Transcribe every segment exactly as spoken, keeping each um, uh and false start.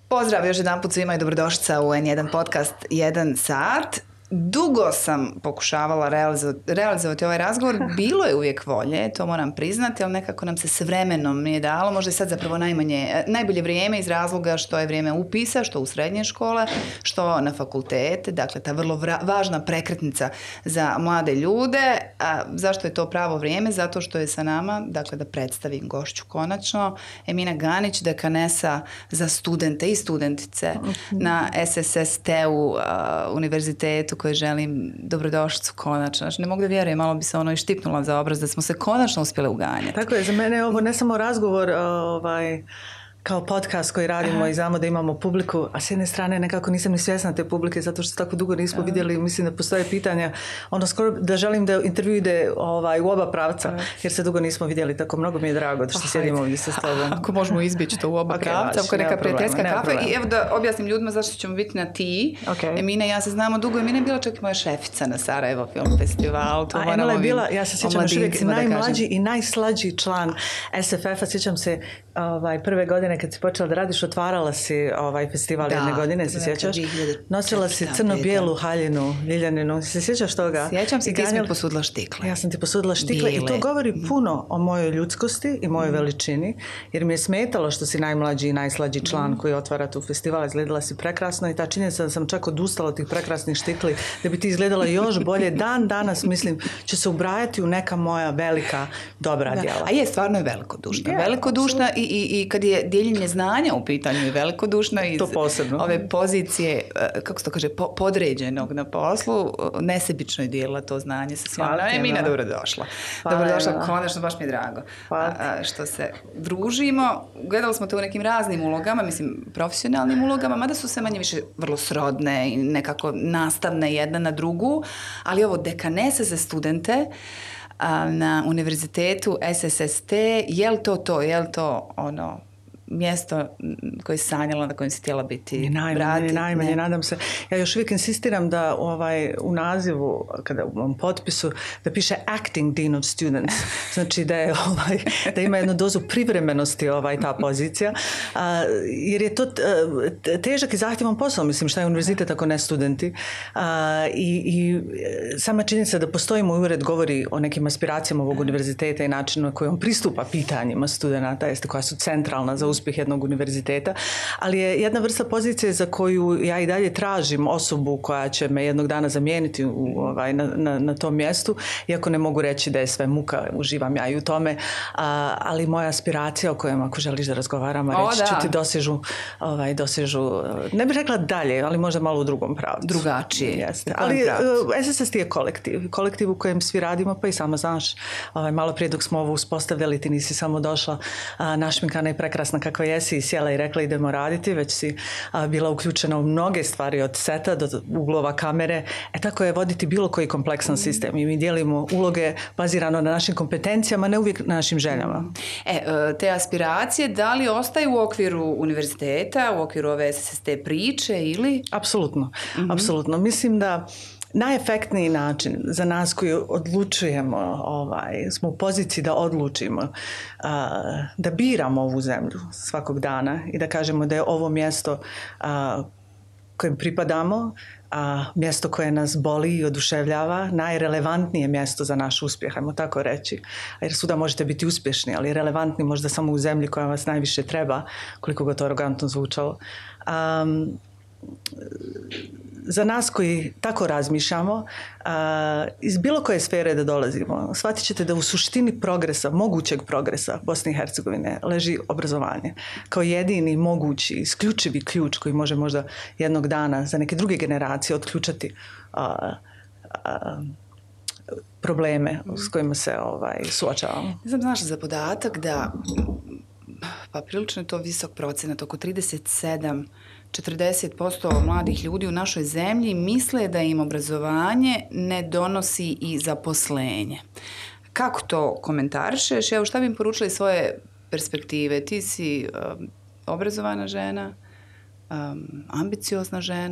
Pozdrav još jedan put svima i dobrodošlica u en jedan podcast jedan sat. Dugo sam pokušavala realizovati, realizovati ovaj razgovor. Bilo je uvijek volje, to moram priznati, ali nekako nam se s vremenom nije dalo. Možda je sad zapravo najmanje, najbolje vrijeme iz razloga što je vrijeme upisa, što u srednje škole, što na fakultete. Dakle, ta vrlo vra, važna prekretnica za mlade ljude. A zašto je to pravo vrijeme? Zato što je sa nama, dakle, da predstavim gošću konačno, Emina Ganić, dekanesa za studente i studentice na es es es te-u univerzitetu, koje želim dobrodošlicu konačno. Znači, ne mogu da vjerujem, malo bi se ono i štipnula za obraz da smo se konačno uspjeli uganjati. Tako je, za mene je ovo ne samo razgovor ovaj, kao podcast koji radimo Aha. i znamo da imamo publiku, a s jedne strane nekako nisam ni svjesna te publike zato što tako dugo nismo Aha. vidjeli, mislim da postoje pitanja, ono skoro da želim da intervju ide ovaj, u oba pravca, Aha. jer se dugo nismo vidjeli, tako mnogo mi je drago da što sjedimo ovdje sa tobom. Ako možemo izbjeći to u oba okay, pravca, ako neka prijateljska kafa. I evo da objasnim ljudima zašto ćemo biti na ti. Okay. Emina, ja se znamo dugo, Emina je bila čak i moja šefica na Sarajevo Film Festivalu. To a Emila je bila, ja se sjećam još uvijek, najmlađi i najslađi član es ef ef-a, sjećam se ovaj, prve godine kad si počela da radiš, otvarala si ovaj festival da, jedne godine, se sjećaš? Nosila si crno-bijelu haljinu, ljiljaninu, se sjećaš toga? Sjećam se, ti si mi posudila štikle. Ja sam ti posudila štikle Bile. I to govori puno o mojoj ljudskosti i mojoj mm. veličini, jer mi je smetalo što si najmlađi i najslađi član mm. koji otvara tu festival, izgledala si prekrasno i ta činjenica da sam čak odustala od tih prekrasnih štikli, da bi ti izgledala još bolje. Dan danas, mislim, će se ubrajati u neka moja velika, dobra da. djela. A je, stvarno je velikodušna. Yeah, velikodušna i, i, i kad je dijeljenje znanja u pitanju je velikodušna iz ove pozicije, kako se to kaže, po, podređenog na poslu, nesebično je dijelila to znanje sa svima. Emina, dobrodošla. Dobrodošla, konačno, baš mi je drago a, što se družimo. Gledali smo to u nekim raznim ulogama, mislim, profesionalnim ulogama, mada su se manje više vrlo srodne i nekako nastavne jedna na drugu, ali ovo dekanesa za studente a, na univerzitetu es es es te, je li to to, je li to ono mjesto koje si sanjala, na kojem si htjela biti najmanje, najmanje, nadam se. Ja još uvijek insistiram da ovaj, u nazivu, kada u mom potpisu, da piše Acting Dean of Students. Znači da, je, ovaj, da ima jednu dozu privremenosti ovaj, ta pozicija. A, jer je to težak i zahtjevan posao. Mislim, šta je univerzitet ako ne studenti. A, i, I sama činjenica da postoji moj ured govori o nekim aspiracijama ovog univerziteta i načinu na koji on pristupa pitanjima studenata, jeste koja su centralna za uspjeh jednog univerziteta, ali je jedna vrsta pozicije za koju ja i dalje tražim osobu koja će me jednog dana zamijeniti u, ovaj, na, na, na tom mjestu, iako ne mogu reći da je sve muka, uživam ja i u tome, a, ali moja aspiracija o kojem ako želiš da razgovaramo, reći ću ti dosežu, ovaj, dosežu, ne bih rekla dalje, ali možda malo u drugom pravcu. Drugačije. Jeste. Ali es es es je kolektiv, kolektiv u kojem svi radimo, pa i sama znaš, ovaj, malo prije dok smo ovo uspostavljali, ti nisi samo došla a, našminkana i prekrasna kako jesi i sjela i rekla idemo raditi, već si a, bila uključena u mnoge stvari od seta do uglova kamere. E tako je voditi bilo koji kompleksan sistem i mi dijelimo uloge bazirano na našim kompetencijama, ne uvijek na našim željama. E, te aspiracije, da li ostaju u okviru univerziteta, u okviru ove es es es te priče ili? Apsolutno, mm-hmm. apsolutno. Mislim da najefektniji način za nas koji odlučujemo, ovaj, smo u poziciji da odlučimo, uh, da biramo ovu zemlju svakog dana i da kažemo da je ovo mjesto uh, kojem pripadamo, a mjesto koje nas boli i oduševljava, najrelevantnije mjesto za naš uspjeh, ajmo tako reći. Jer svuda možete biti uspješni, ali relevantni možda samo u zemlji koja vas najviše treba, koliko god to arogantno zvučalo. Um, za nas koji tako razmišljamo, a, iz bilo koje sfere da dolazimo, shvatit ćete da u suštini progresa, mogućeg progresa Bosne i Hercegovine leži obrazovanje. Kao jedini mogući, isključivi ključ koji može možda jednog dana za neke druge generacije otključati a, a, probleme s kojima se ovaj, suočavamo. Ne znam, znaš za podatak da pa prilično je to visok procenat, oko trideset sedam do četrdeset posto mladih ljudi u našoj zemlji misle da im obrazovanje ne donosi i zaposlenje. Kako to komentarišeš? Evo, šta bi im poručila iz svoje perspektive? Ti si um, obrazovana žena, um, ambiciozna žena,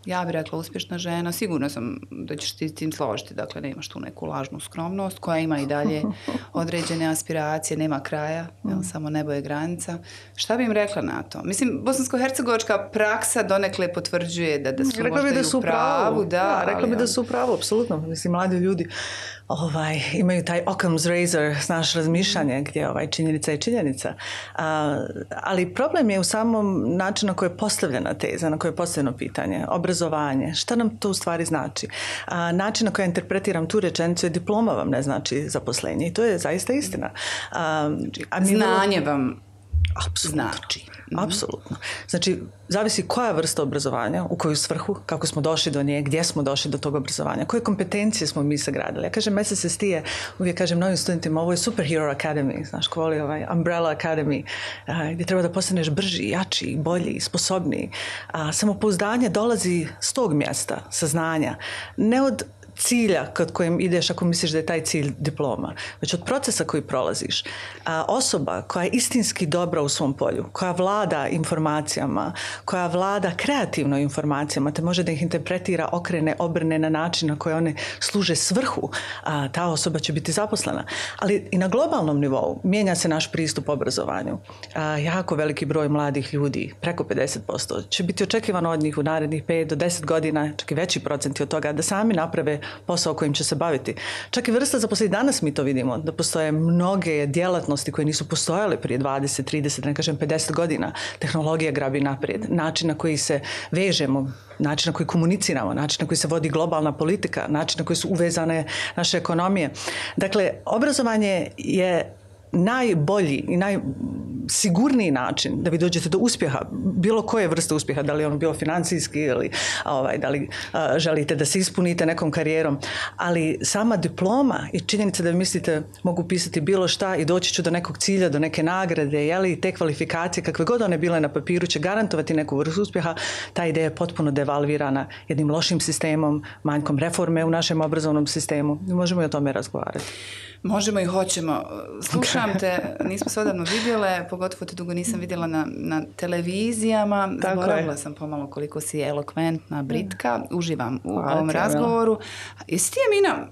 ja bih rekla uspješna žena, sigurno sam da ćeš ti s tim složiti, dakle nemaš tu neku lažnu skromnost koja ima i dalje određene aspiracije, nema kraja, jel, samo nebo je granica. Šta bi im rekla na to? Mislim, bosansko-hercegovačka praksa donekle potvrđuje da, da su rekla možda da su i u pravu. Da, da, rekla ali, bi da su u pravu, apsolutno. Mislim, mladi ljudi ovaj, imaju taj Occam's razor, znaš, razmišljanje gdje ovaj, činjenica je činjenica. A, ali problem je u samom načinu na koji je postavljena teza, na koje je postavljeno pitanje. Obrazovanje. Šta nam to u stvari znači? A, način na koji ja interpretiram tu rečenicu je diploma vam ne znači zaposlenje. I to je zaista istina. A, a mi znanje vrlo... vam apsolutno znači. Apsolutno. Znači, zavisi koja vrsta obrazovanja, u koju svrhu, kako smo došli do nje, gdje smo došli do tog obrazovanja, koje kompetencije smo mi sagradili. Ja kažem, S S S T je, uvijek kažem novim studentima, ovo je Superhero Academy, znaš, ko voli ovaj Umbrella Academy, a, gdje treba da postaneš brži, jači, bolji, sposobniji. A, samopouzdanje dolazi s tog mjesta, saznanja, ne od cilja kod kojem ideš ako misliš da je taj cilj diploma, već od procesa koji prolaziš. A osoba koja je istinski dobra u svom polju, koja vlada informacijama, koja vlada kreativno informacijama, te može da ih interpretira, okrene, obrne na način na koji one služe svrhu, a ta osoba će biti zaposlena. Ali i na globalnom nivou mijenja se naš pristup obrazovanju. A, jako veliki broj mladih ljudi, preko pedeset posto, će biti očekivano od njih u narednih pet do deset godina, čak i veći procenti od toga, da sami naprave posao kojim će se baviti. Čak i vrsta zaposlenja, danas mi to vidimo, da postoje mnoge djelatnosti koje nisu postojale prije dvadeset, trideset, ne kažem pedeset godina. Tehnologija grabi naprijed. Način na koji se vežemo, način na koji komuniciramo, način na koji se vodi globalna politika, način na koji su uvezane naše ekonomije. Dakle, obrazovanje je najbolji i najsigurniji način da vi dođete do uspjeha, bilo koje vrste uspjeha, da li on bio financijski ili ovaj, da li a, želite da se ispunite nekom karijerom, ali sama diploma i činjenica da vi mislite mogu pisati bilo šta i doći ću do nekog cilja, do neke nagrade, jeli, te kvalifikacije, kakve god one bile na papiru, će garantovati neku vrstu uspjeha, ta ideja je potpuno devalvirana jednim lošim sistemom, manjkom reforme u našem obrazovnom sistemu. Možemo i o tome razgovarati. Možemo i hoćemo. Slušam te, nismo se odavno vidjele, pogotovo te dugo nisam vidjela na, na televizijama. Zaboravila sam pomalo koliko si elokventna, britka. Uživam u Hvala ovom razgovoru. Jesi ti, Amina,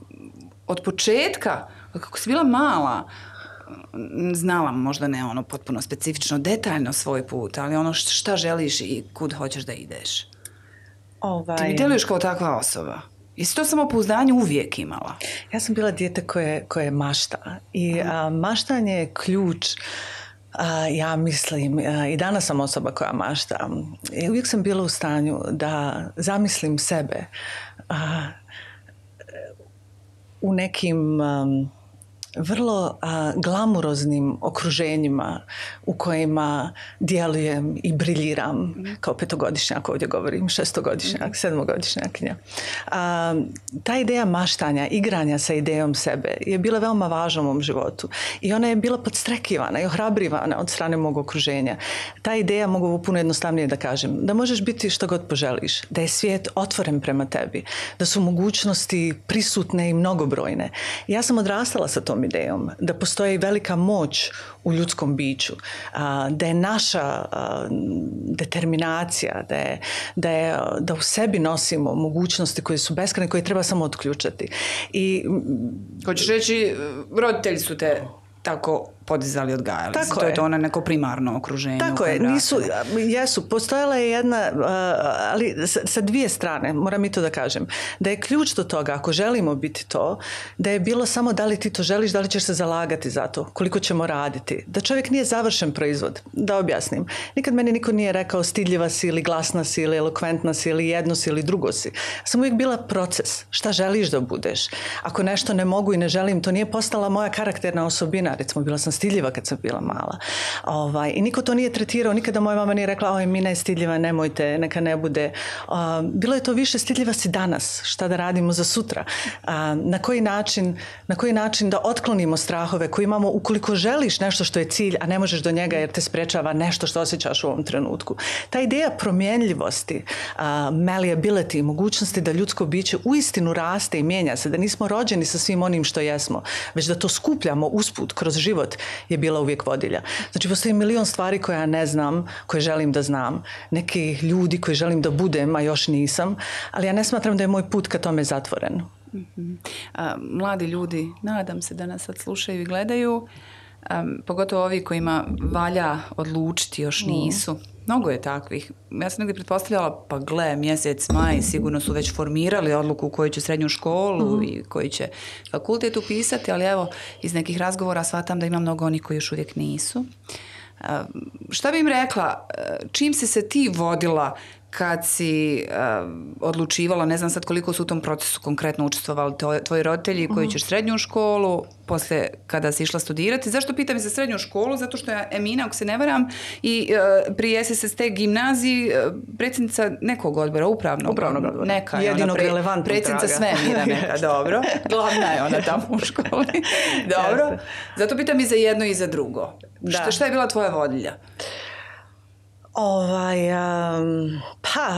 od početka, kako si bila mala, znala možda ne ono potpuno specifično, detaljno svoj put, ali ono šta želiš i kud hoćeš da ideš? Ovaj... Ti mi djeluješ kao takva osoba. Jesi to samopouzdanje uvijek imala? Ja sam bila dijete koje, koje mašta. I a, maštanje je ključ, a, ja mislim, a, i danas sam osoba koja mašta. I uvijek sam bila u stanju da zamislim sebe a, u nekim... A, vrlo a, glamuroznim okruženjima u kojima djelujem i briljiram mm. kao petogodišnjak, ovdje govorim šestogodišnjak, mm. sedmogodišnjakinja. A, ta ideja maštanja, igranja sa idejom sebe je bila veoma važna u mom životu i ona je bila podstrekivana i ohrabrivana od strane mog okruženja. Ta ideja, mogu puno jednostavnije da kažem, da možeš biti što god poželiš, da je svijet otvoren prema tebi, da su mogućnosti prisutne i mnogobrojne. Ja sam odrastala sa tom idejom, da postoji velika moć u ljudskom biću, a, da je naša a, determinacija, da, je, da, je, da u sebi nosimo mogućnosti koje su beskrajne, koje treba samo otključati. I, hoćeš reći, roditelji su te tako podizali, odgajali. Tako to je. je to ono neko primarno okruženje. Tako je, nisu, jesu, postojala je jedna, ali sa dvije strane, moram i to da kažem, da je ključ do toga, ako želimo biti to, da je bilo samo da li ti to želiš, da li ćeš se zalagati za to, koliko ćemo raditi. Da čovjek nije završen proizvod, da objasnim. Nikad meni niko nije rekao stidljiva si ili glasna si ili elokventna si ili jedno si ili drugo si. Sam uvijek bila proces. Šta želiš da budeš? Ako nešto ne mogu i ne želim, to nije postala moja karakterna osobina. Recimo, bila sam stidljiva kad sam bila mala. Ovaj, I niko to nije tretirao, nikada moja mama nije rekla, oj, Mina je stidljiva, nemojte, neka ne bude. Uh, bilo je to više stidljiva si danas, šta da radimo za sutra. Uh, na koji način, na koji način da otklonimo strahove koje imamo ukoliko želiš nešto što je cilj, a ne možeš do njega jer te sprečava nešto što osjećaš u ovom trenutku. Ta ideja promjenljivosti, uh, malleability, mogućnosti da ljudsko biće uistinu raste i mijenja se, da nismo rođeni sa svim onim što jesmo, već da to skupljamo usput kroz život je bila uvijek vodilja. Znači, postoji milion stvari koje ja ne znam, koje želim da znam, neki ljudi koji želim da budem, a još nisam, ali ja ne smatram da je moj put ka tome zatvoren. Mm-hmm. A, mladi ljudi, nadam se da nas sad slušaju i gledaju, um, pogotovo ovi kojima valja odlučiti, još nisu. Mm. Mnogo je takvih. Ja sam negdje pretpostavljala, pa gle, mjesec, maj, sigurno su već formirali odluku u koju će srednju školu mm. i koji će fakultet upisati, ali evo, iz nekih razgovora shvatam da ima mnogo onih koji još uvijek nisu. Uh, šta bi im rekla, čim si se ti vodila kad si uh, odlučivala, ne znam sad koliko su u tom procesu konkretno učestvovali tvoji roditelji koji ćeš srednju školu, posle kada si išla studirati. Zašto pitam za srednju školu? Zato što je Emina, ako se ne varam, i uh, prije S S T gimnaziji uh, predsjednica nekog odbora, upravnog. Upravnog odbora. Neka je Jedinog ona relevantnog predsjednica traga. svemira neka, dobro. Glavna je ona tamo u školi. Dobro. Zato pitam i za jedno i za drugo. Šta, šta je bila tvoja vodilja? Ovaj, um, pa,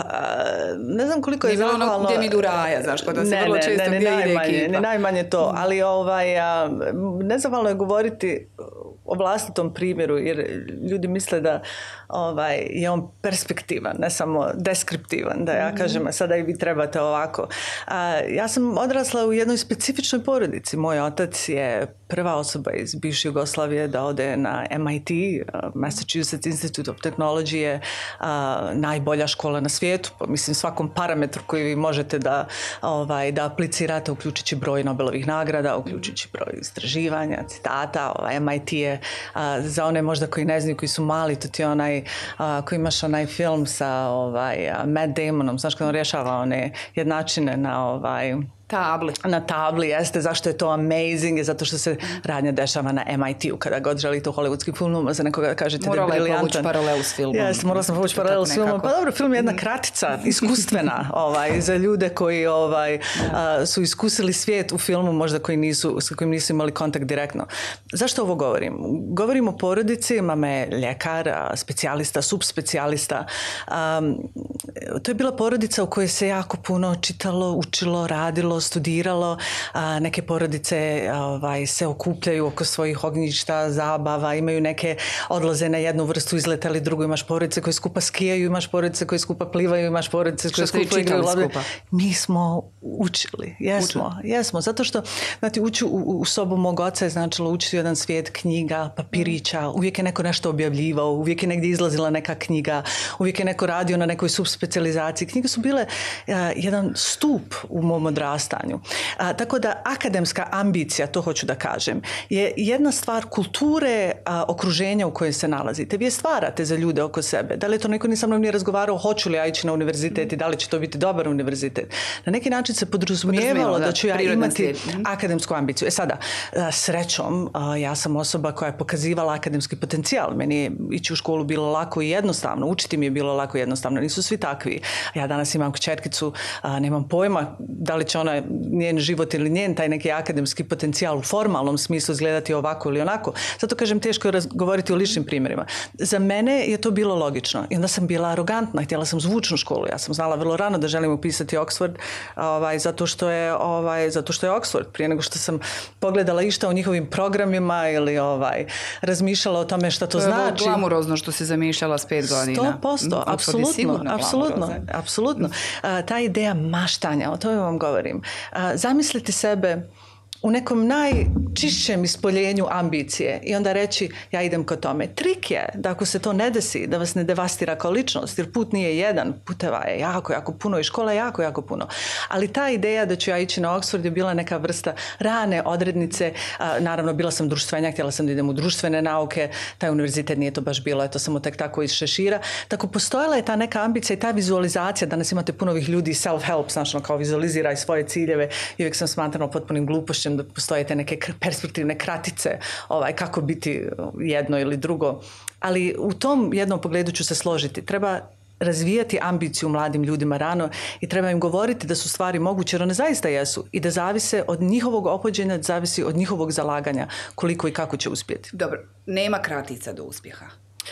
ne znam koliko je zahvalno... Nije bilo ono gdje mi idu raja, znaš, kod da se vrlo često ne, gdje ne, ide najmanje, ekipa. Ne najmanje to, ali ovaj, nezahvalno je govoriti o vlastitom primjeru, jer ljudi misle da ovaj, je on perspektivan, ne samo deskriptivan, da ja mm-hmm. kažem, a sada i vi trebate ovako. A, ja sam odrasla u jednoj specifičnoj porodici. Moj otac je prva osoba iz bivše Jugoslavije da ode na M I T, Massachusetts Institute of Technology, je a, najbolja škola na svijetu, po mislim svakom parametru koji vi možete da, ovaj, da aplicirate, uključujući broj Nobelovih nagrada, uključujući broj istraživanja, citata. Ovaj, M I T je, a, za one možda koji ne znaju, koji su mali, to ti je onaj, a, koji imaš onaj film sa ovaj, Matt Damonom, znaš kad on rješava one jednačine na ovaj... Tabli. Na tabli, jeste. Zašto je to amazing? Je zato što se radnja dešava na M I T-u. Kada god želite u hollywoodskim filmima, za nekoga da kažete morala da je briljantan. Morala je povući paralelu s filmom. Jeste, morala sam povući paralelu s filmom. Pa dobro, film je jedna kratica, iskustvena ovaj, za ljude koji ovaj, a, su iskusili svijet u filmu, možda koji nisu, s kojim nisu imali kontakt direktno. Zašto ovo govorim? Govorim o porodici, mama je ljekar, specijalista, subspecijalista. Um, to je bila porodica u kojoj se jako puno čitalo, učilo, radilo, studiralo, a, neke porodice ovaj, se okupljaju oko svojih ognjišta, zabava, imaju neke odlaze na jednu vrstu, izletali drugu, imaš porodice koje skupa skijaju, imaš porodice koje skupa plivaju, imaš porodice koje skupa igraju loptu. Mi smo učili, jesmo, učili. jesmo, zato što znate, ući u, u sobu mog oca je značilo učiti jedan svijet knjiga, papirića, uvijek je neko nešto objavljivao, uvijek je negdje izlazila neka knjiga, uvijek je neko radio na nekoj subspecializaciji. Knjige su bile a, jedan stup u mom odrastanju. A, tako da akademska ambicija, to hoću da kažem, je jedna stvar kulture a, okruženja u kojem se nalazite. Vi je stvarate za ljude oko sebe. Da li je to neko ni sa mnom nije razgovarao hoću li ja ići na univerzitet i da li će to biti dobar univerzitet. Na neki način se podrazumijevalo da, da ću ja imati slijed. akademsku ambiciju. E sada, a, srećom, a, ja sam osoba koja je pokazivala akademski potencijal. Meni je ići u školu bilo lako i jednostavno. Učiti mi je bilo lako i jednostavno. Nisu svi takvi. Ja danas imam kćerkicu, a, nemam pojma da li će ona njen život ili njen taj neki akademski potencijal u formalnom smislu izgledati ovako ili onako. Zato kažem, teško je govoriti o ličnim primjerima. Za mene je to bilo logično. I onda sam bila arogantna. Htjela sam zvučnu školu. Ja sam znala vrlo rano da želim upisati Oxford ovaj, zato, što je, ovaj, zato što je Oxford. Prije nego što sam pogledala išta o njihovim programima ili ovaj, razmišljala o tome šta to, to znači. To je glamurozno što si zamišljala s pet godina. sto posto, apsolutno. Apsolutno. apsolutno. A, ta ideja maštanja, o tome vam govorim. A, zamislite sebe u nekom najčišćem ispoljenju ambicije i onda reći ja idem ka tome. Trik je da ako se to ne desi, da vas ne devastira kao ličnost, jer put nije jedan, puteva je jako, jako puno i škola je jako, jako puno. Ali ta ideja da ću ja ići na Oxford je bila neka vrsta rane odrednice. A, naravno, bila sam društvenja, htjela sam da idem u društvene nauke, taj univerzitet nije to baš bilo, eto samo tek tako iz šešira. Tako postojala je ta neka ambicija i ta vizualizacija. Danas imate puno ovih ljudi self-help, znači kao vizualiziraj svoje ciljeve i uvijek sam smatrala potpunim glupošćem da postoje te neke perspektivne kratice ovaj, kako biti jedno ili drugo. Ali u tom jednom pogledu ću se složiti. Treba razvijati ambiciju mladim ljudima rano i treba im govoriti da su stvari moguće, jer one zaista jesu i da zavise od njihovog ophođenja, zavisi od njihovog zalaganja koliko i kako će uspjeti. Dobro, nema kratica do uspjeha.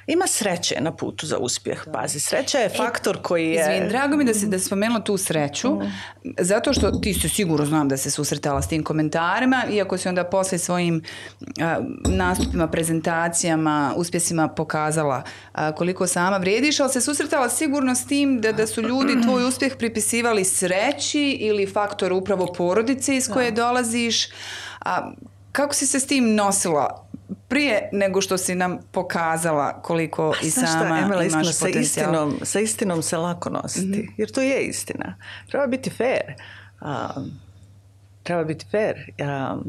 Ima sreće na putu za uspjeh. Pazi, sreća je faktor koji je... Izvin, drago mi da si da spomenula tu sreću, mm. zato što ti se sigurno znam da se susretala s tim komentarima, iako si onda posle svojim a, nastupima, prezentacijama, uspjesima pokazala a, koliko sama vrijediš, ali se susretala sigurno s tim da, da su ljudi tvoj uspjeh pripisivali sreći ili faktor upravo porodice iz koje da. dolaziš. A, kako si se s tim nosila prije nego što si nam pokazala koliko i sama šta, Emela, imaš iskreno, potencijal? Sa istinom, sa istinom se lako nositi, mm-hmm. jer to je istina. Treba biti fair. Um, treba biti fair. Um,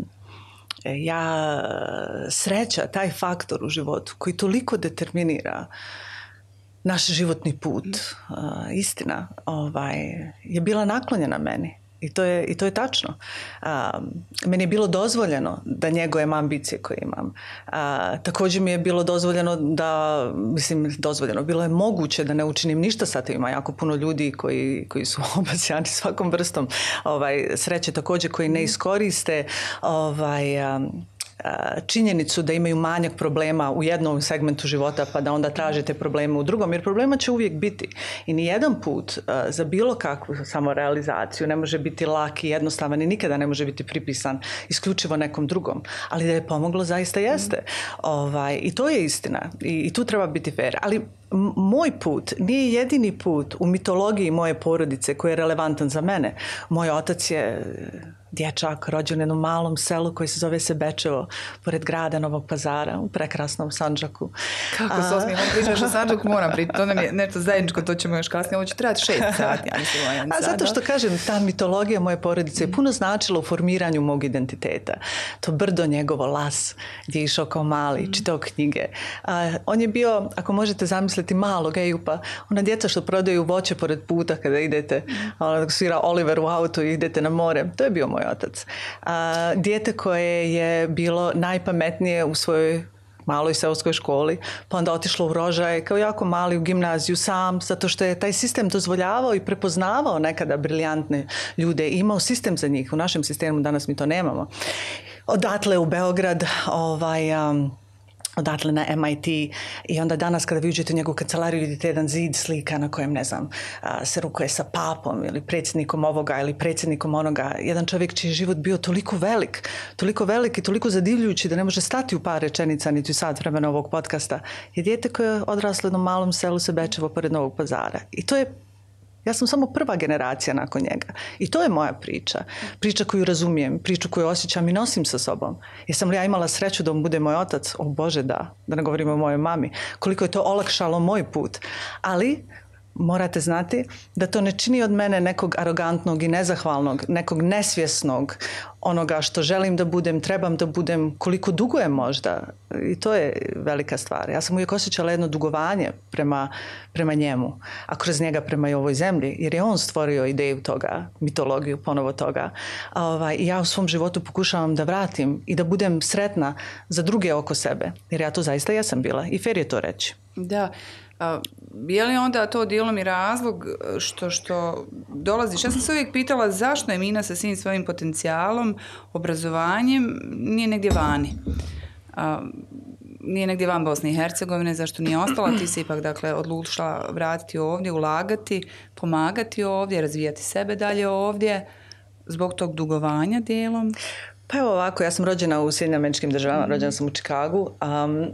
ja, sreća, taj faktor u životu koji toliko determinira naš životni put, uh, istina, ovaj, je bila naklonjena meni. I to je, i to je tačno. Um, meni je bilo dozvoljeno da njegujem ambicije koje imam. Uh, također mi je bilo dozvoljeno da, mislim, dozvoljeno, bilo je moguće da ne učinim ništa sa tim. Ima jako puno ljudi koji, koji su obasjani svakom vrstom ovaj, sreće, također koji ne iskoriste ovaj, um, činjenicu da imaju manjak problema u jednom segmentu života pa da onda tražite probleme u drugom, jer problema će uvijek biti. I nijedan put uh, za bilo kakvu samorealizaciju ne može biti lak i jednostavan i nikada ne može biti pripisan isključivo nekom drugom. Ali da je pomoglo zaista jeste. Mm. Ovaj, I to je istina. I, i tu treba biti fair. Ali m- moj put nije jedini put u mitologiji moje porodice koji je relevantan za mene. Moj otac je dječak rođen u jednom malom selu koji se zove Sebečevo, pored grada Novog Pazara, u prekrasnom Sandžaku. Kako se osmijem, pričaš o Sandžaku, moram pričati, to nam je nešto zajedničko, to ćemo još kasnije, ovo će trebati šest sati. Ja mislim, jedan A zato što kažem, ta mitologija moje porodice je puno značila u formiranju mog identiteta. To brdo njegovo, Las, gdje je išao kao mali, čitao knjige. A, on je bio, ako možete zamisliti, malog Ejupa, ona djeca što prodaju voće pored puta kada idete, ona svira Oliver u auto i idete na more, to je bio moj otac. A, dijete koje je bilo najpametnije u svojoj maloj seoskoj školi, pa onda otišlo u Rožaj kao jako mali u gimnaziju sam, zato što je taj sistem dozvoljavao i prepoznavao nekada briljantne ljude. Imao sistem za njih. U našem sistemu danas mi to nemamo. Odatle u Beograd, ovaj... Um, odatle na M I T i onda danas kada vi uđete u njegovu kancelariju vidite jedan zid slika na kojem, ne znam, se rukuje sa papom ili predsjednikom ovoga ili predsjednikom onoga. Jedan čovjek čiji je život bio toliko velik, toliko velik i toliko zadivljujući da ne može stati u par rečenica niti u sat vremena ovog podcasta, je dijete koje je odraslo u jednom malom selu Sebečevo pored Novog Pazara. I to je Ja sam samo prva generacija nakon njega. I to je moja priča. Priča koju razumijem, priču koju osjećam i nosim sa sobom. Jesam li ja imala sreću da on bude moj otac? O Bože, da. Da ne govorimo o mojoj mami. Koliko je to olakšalo moj put. Ali morate znati da to ne čini od mene nekog arogantnog i nezahvalnog, nekog nesvjesnog, onoga što želim da budem, trebam da budem, koliko dugujem možda. I to je velika stvar. Ja sam uvijek osjećala jedno dugovanje prema, prema njemu, a kroz njega prema i ovoj zemlji, jer je on stvorio ideju toga, mitologiju ponovo toga. A ovaj, i ja u svom životu pokušavam da vratim i da budem sretna za druge oko sebe, jer ja to zaista jesam bila i fair je to reći. Da. A, je li onda to dijelom i razlog što, što dolaziš? Ja sam se uvijek pitala zašto je Mina sa svim svojim potencijalom, obrazovanjem nije negdje vani. A, nije negdje van Bosne i Hercegovine, zašto nije ostala? Ti se ipak dakle, odlučila vratiti ovdje, ulagati, pomagati ovdje, razvijati sebe dalje ovdje, zbog tog dugovanja dijelom? Pa evo ovako, ja sam rođena u Sjedinjenim Američkim Državama, mm. rođena sam u Čikagu. Um,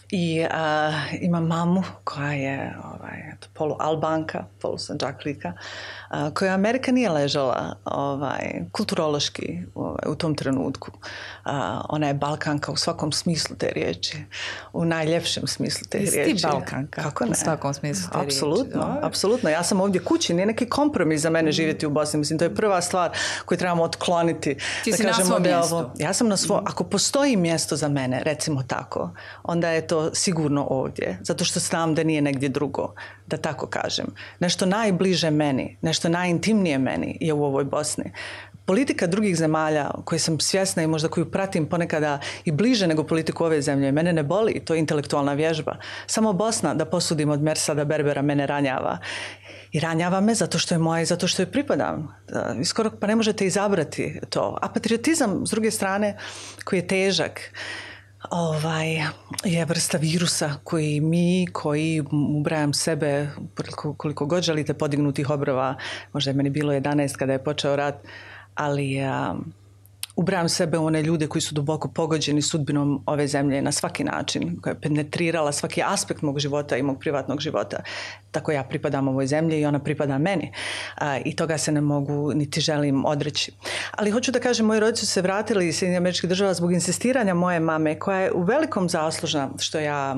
I uh, imam mamu koja je ovaj, polu Albanka, polu Sandžaklika, uh, koja Amerika nije ležala ovaj, kulturološki ovaj, u tom trenutku. Uh, ona je Balkanka u svakom smislu te riječi, u najljepšem smislu te Isti riječi. Isti Balkanka Kako ne? U svakom smislu te apsolutno, riječi. Apsolutno. Ja sam ovdje kući, nije neki kompromis za mene živjeti u Bosni. Mislim, to je prva stvar koju trebamo otkloniti. Ti da si na svom mjestu. Ovo, ja sam na svom, ako postoji mjesto za mene, recimo tako, onda je to sigurno ovdje, zato što znam da nije negdje drugo, da tako kažem. Nešto najbliže meni, nešto najintimnije meni je u ovoj Bosni. Politika drugih zemalja koje sam svjesna i možda koju pratim ponekada i bliže nego politiku ove zemlje, mene ne boli, to je intelektualna vježba. Samo Bosna, da posudim od Mersada Berbera, mene ranjava. I ranjava me zato što je moja i zato što je pripadam. Skoro pa ne možete izabrati to. A patriotizam, s druge strane, koji je težak, ovaj, je vrsta virusa koji mi, koji ubrajam sebe koliko god želite podignutih obrova, možda je meni bilo jedanaest kada je počeo rat, ali um, ubrajam sebe u one ljude koji su duboko pogođeni sudbinom ove zemlje na svaki način, koja je penetrirala svaki aspekt mog života i mog privatnog života. Tako ja pripadam ovoj zemlji i ona pripada meni. A, I toga se ne mogu niti želim odreći. Ali hoću da kažem, moji roditelji su se vratili iz Sjedinjenih Američkih Država zbog insistiranja moje mame, koja je u velikom zaslužna što ja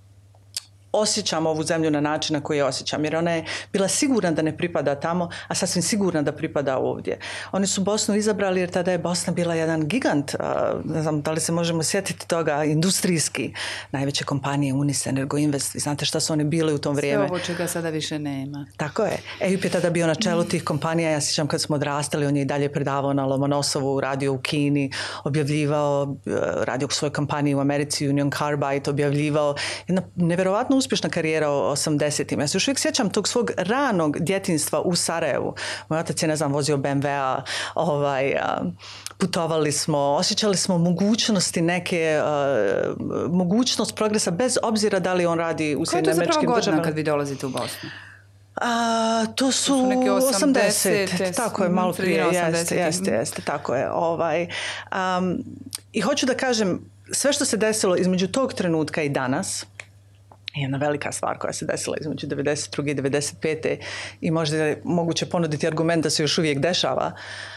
osjećam ovu zemlju na način na koji je osjećam, jer ona je bila sigurna da ne pripada tamo, a sasvim sigurna da pripada ovdje. Oni su Bosnu izabrali jer tada je Bosna bila jedan gigant, ne znam da li se možemo sjetiti toga, industrijski, najveće kompanije Unis, Energoinvest, znate šta su oni bili u tom vrijeme. Sve ovo čega sada više nema. Tako je. E U P je tada bio na čelu tih kompanija, ja sjećam kad smo odrastali, on je i dalje predavao na Lomonosovu, radio u Kini, objavljivao, radio u svojoj kompaniji u Americi, Union Carbide, objavljivao jedna nevjerovatno uspješna karijera u osamdesetim. Ja se još uvijek sjećam tog svog ranog djetinjstva u Sarajevu. Moj otac je, ne znam, vozio B M W-a, ovaj, putovali smo, osjećali smo mogućnosti neke, uh, mogućnost progresa bez obzira da li on radi u Sjedinjenim Američkim Državama. Koja je to zapravo godina kad vi dolazite u Bosnu? A, to su, to su neki osamdeset, tako je, malo prije, jeste, jeste, jeste, tako je. Ovaj, um, I hoću da kažem, sve što se desilo između tog trenutka i danas, jedna velika stvar koja se desila između devedeset druge i devedeset pete i možda je moguće ponuditi argument da se još uvijek dešava,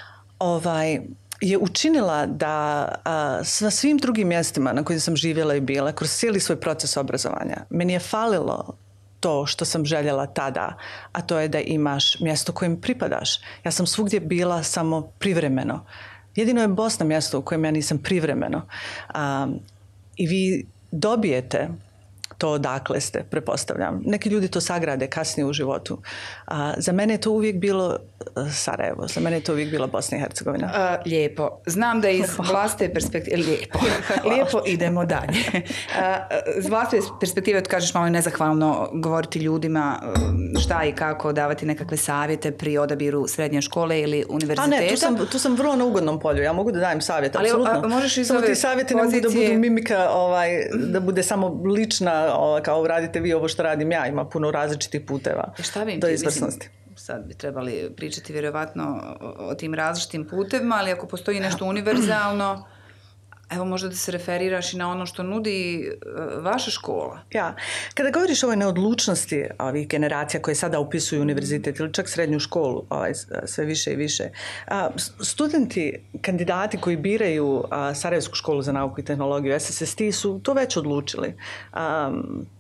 ovaj, je učinila da a, sa svim drugim mjestima na kojim sam živjela i bila, kroz cijeli svoj proces obrazovanja, meni je falilo to što sam željela tada, a to je da imaš mjesto kojem pripadaš. Ja sam svugdje bila samo privremeno. Jedino je Bosna mjesto u kojem ja nisam privremeno. A, I vi dobijete to odakle ste, pretpostavljam. Neki ljudi to sagrade kasnije u životu. A, za mene je to uvijek bilo Sarajevo, za mene je to uvijek bila Bosna i Hercegovina. A, lijepo. Znam da iz vlastite perspektive... Lijepo. Lijepo, idemo dalje. A, iz vlastite perspektive, tu kažeš, malo je nezahvalno govoriti ljudima šta i kako, davati nekakve savjete pri odabiru srednje škole ili univerziteta. A ne, tu sam, tu sam vrlo na ugodnom polju. Ja mogu da dajem savjet, ali, apsolutno. A, možeš iz samo ove ti savjeti pozicije... ne mogu da budu mimika, ovaj, da bude samo lična, ovaj, kao radite vi ovo što radim ja. Ima puno različitih puteva šta bi do izvrsnosti. Sad bi trebali pričati vjerovatno o, o tim različitim putevima, ali ako postoji nešto univerzalno, evo možda da se referiraš i na ono što nudi uh, vaša škola. Ja, kada govoriš o ovoj neodlučnosti ovih generacija koje sada upisuju univerzitet ili čak srednju školu, ovaj, sve više i više, a, studenti, kandidati koji biraju a, Sarajevsku školu za nauku i tehnologiju, S S S T, su to već odlučili. A,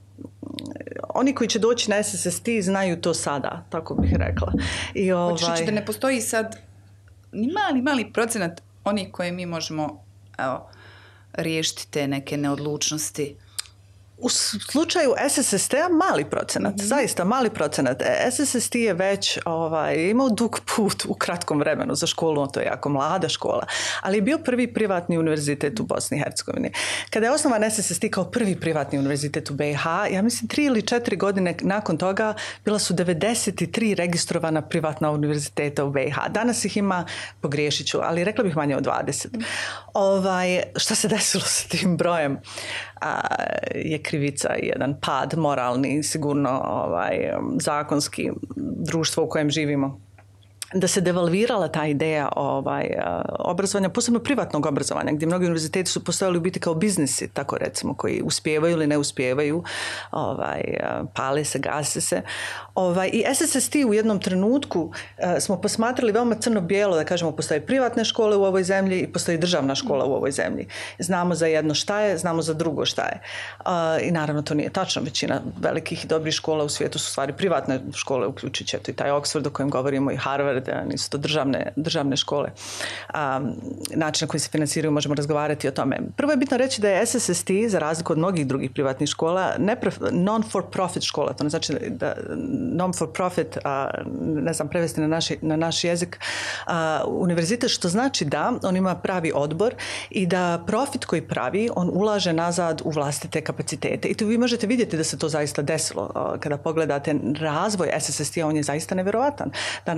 oni koji će doći na S S S T znaju to sada, tako bih rekla. I ovaj... Hoćeš da ne postoji sad ni mali, mali procenat onih koje mi možemo, evo, riješiti te neke neodlučnosti? U slučaju S S S T-a mali procenat, mm-hmm. zaista mali procenat. S S S T je već ovaj, imao dug put u kratkom vremenu za školu, to je jako mlada škola, ali je bio prvi privatni univerzitet u Bosni i Hercegovini. Kada je osnovan S S S T kao prvi privatni univerzitet u B i H, ja mislim tri ili četiri godine nakon toga bila su devedeset tri registrovana privatna univerziteta u B i H. Danas ih ima, pogriješit ću, ali rekla bih manje od dvadeset. Mm. Ovaj, šta se desilo sa tim brojem? A, je krivica i jedan pad moralni, sigurno ovaj, zakonski, društvo u kojem živimo. Da se devalvirala ta ideja ovaj, obrazovanja, posebno privatnog obrazovanja, gdje mnogi univerziteti su postojali u biti kao biznisi, tako recimo, koji uspijevaju ili ne uspijevaju, ovaj, pale se, gase se. Ovaj, I S S S T u jednom trenutku uh, smo posmatrali veoma crno-bijelo, da kažemo, postoje privatne škole u ovoj zemlji i postoji državna škola u ovoj zemlji. Znamo za jedno šta je, znamo za drugo šta je. Uh, I naravno to nije tačno. Većina velikih i dobrih škola u svijetu su stvari privatne škole, uključujući eto i taj Oxford o kojem govorimo i Harvard, da nisu to državne, državne škole. Um, način na koji se financiraju možemo razgovarati o tome. Prvo je bitno reći da je S S S T, za razliku od mnogih drugih privatnih škola, non-for-profit škola. To ne znači da non-for-profit, a, ne znam prevesti na naš, na naš jezik, a, univerzitet, što znači da on ima pravi odbor i da profit koji pravi, on ulaže nazad u vlastite kapacitete. I tu vi možete vidjeti da se to zaista desilo. A, kada pogledate razvoj S S S T, on je zaista nevjerovatan. Danas taj univerzitet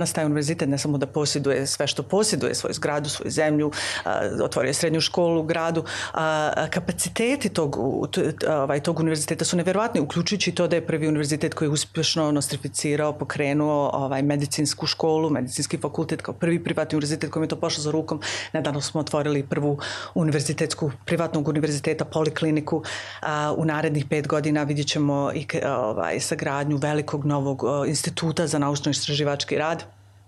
univerzitet ne samo da posjeduje sve što posjeduje, svoju zgradu, svoju zemlju, otvorio je srednju školu u gradu, kapaciteti tog, ovaj, tog univerziteta su nevjerojatni, uključujući to da je prvi univerzitet koji je uspješno nostrificirao, pokrenuo ovaj, medicinsku školu, medicinski fakultet kao prvi privatni univerzitet kojim je to pošlo za rukom. Nedavno smo otvorili prvu univerzitetsku, privatnog univerziteta, polikliniku. A, u narednih pet godina vidjet ćemo i ovaj, sagradnju velikog novog o, instituta za naučno-istraživački rad.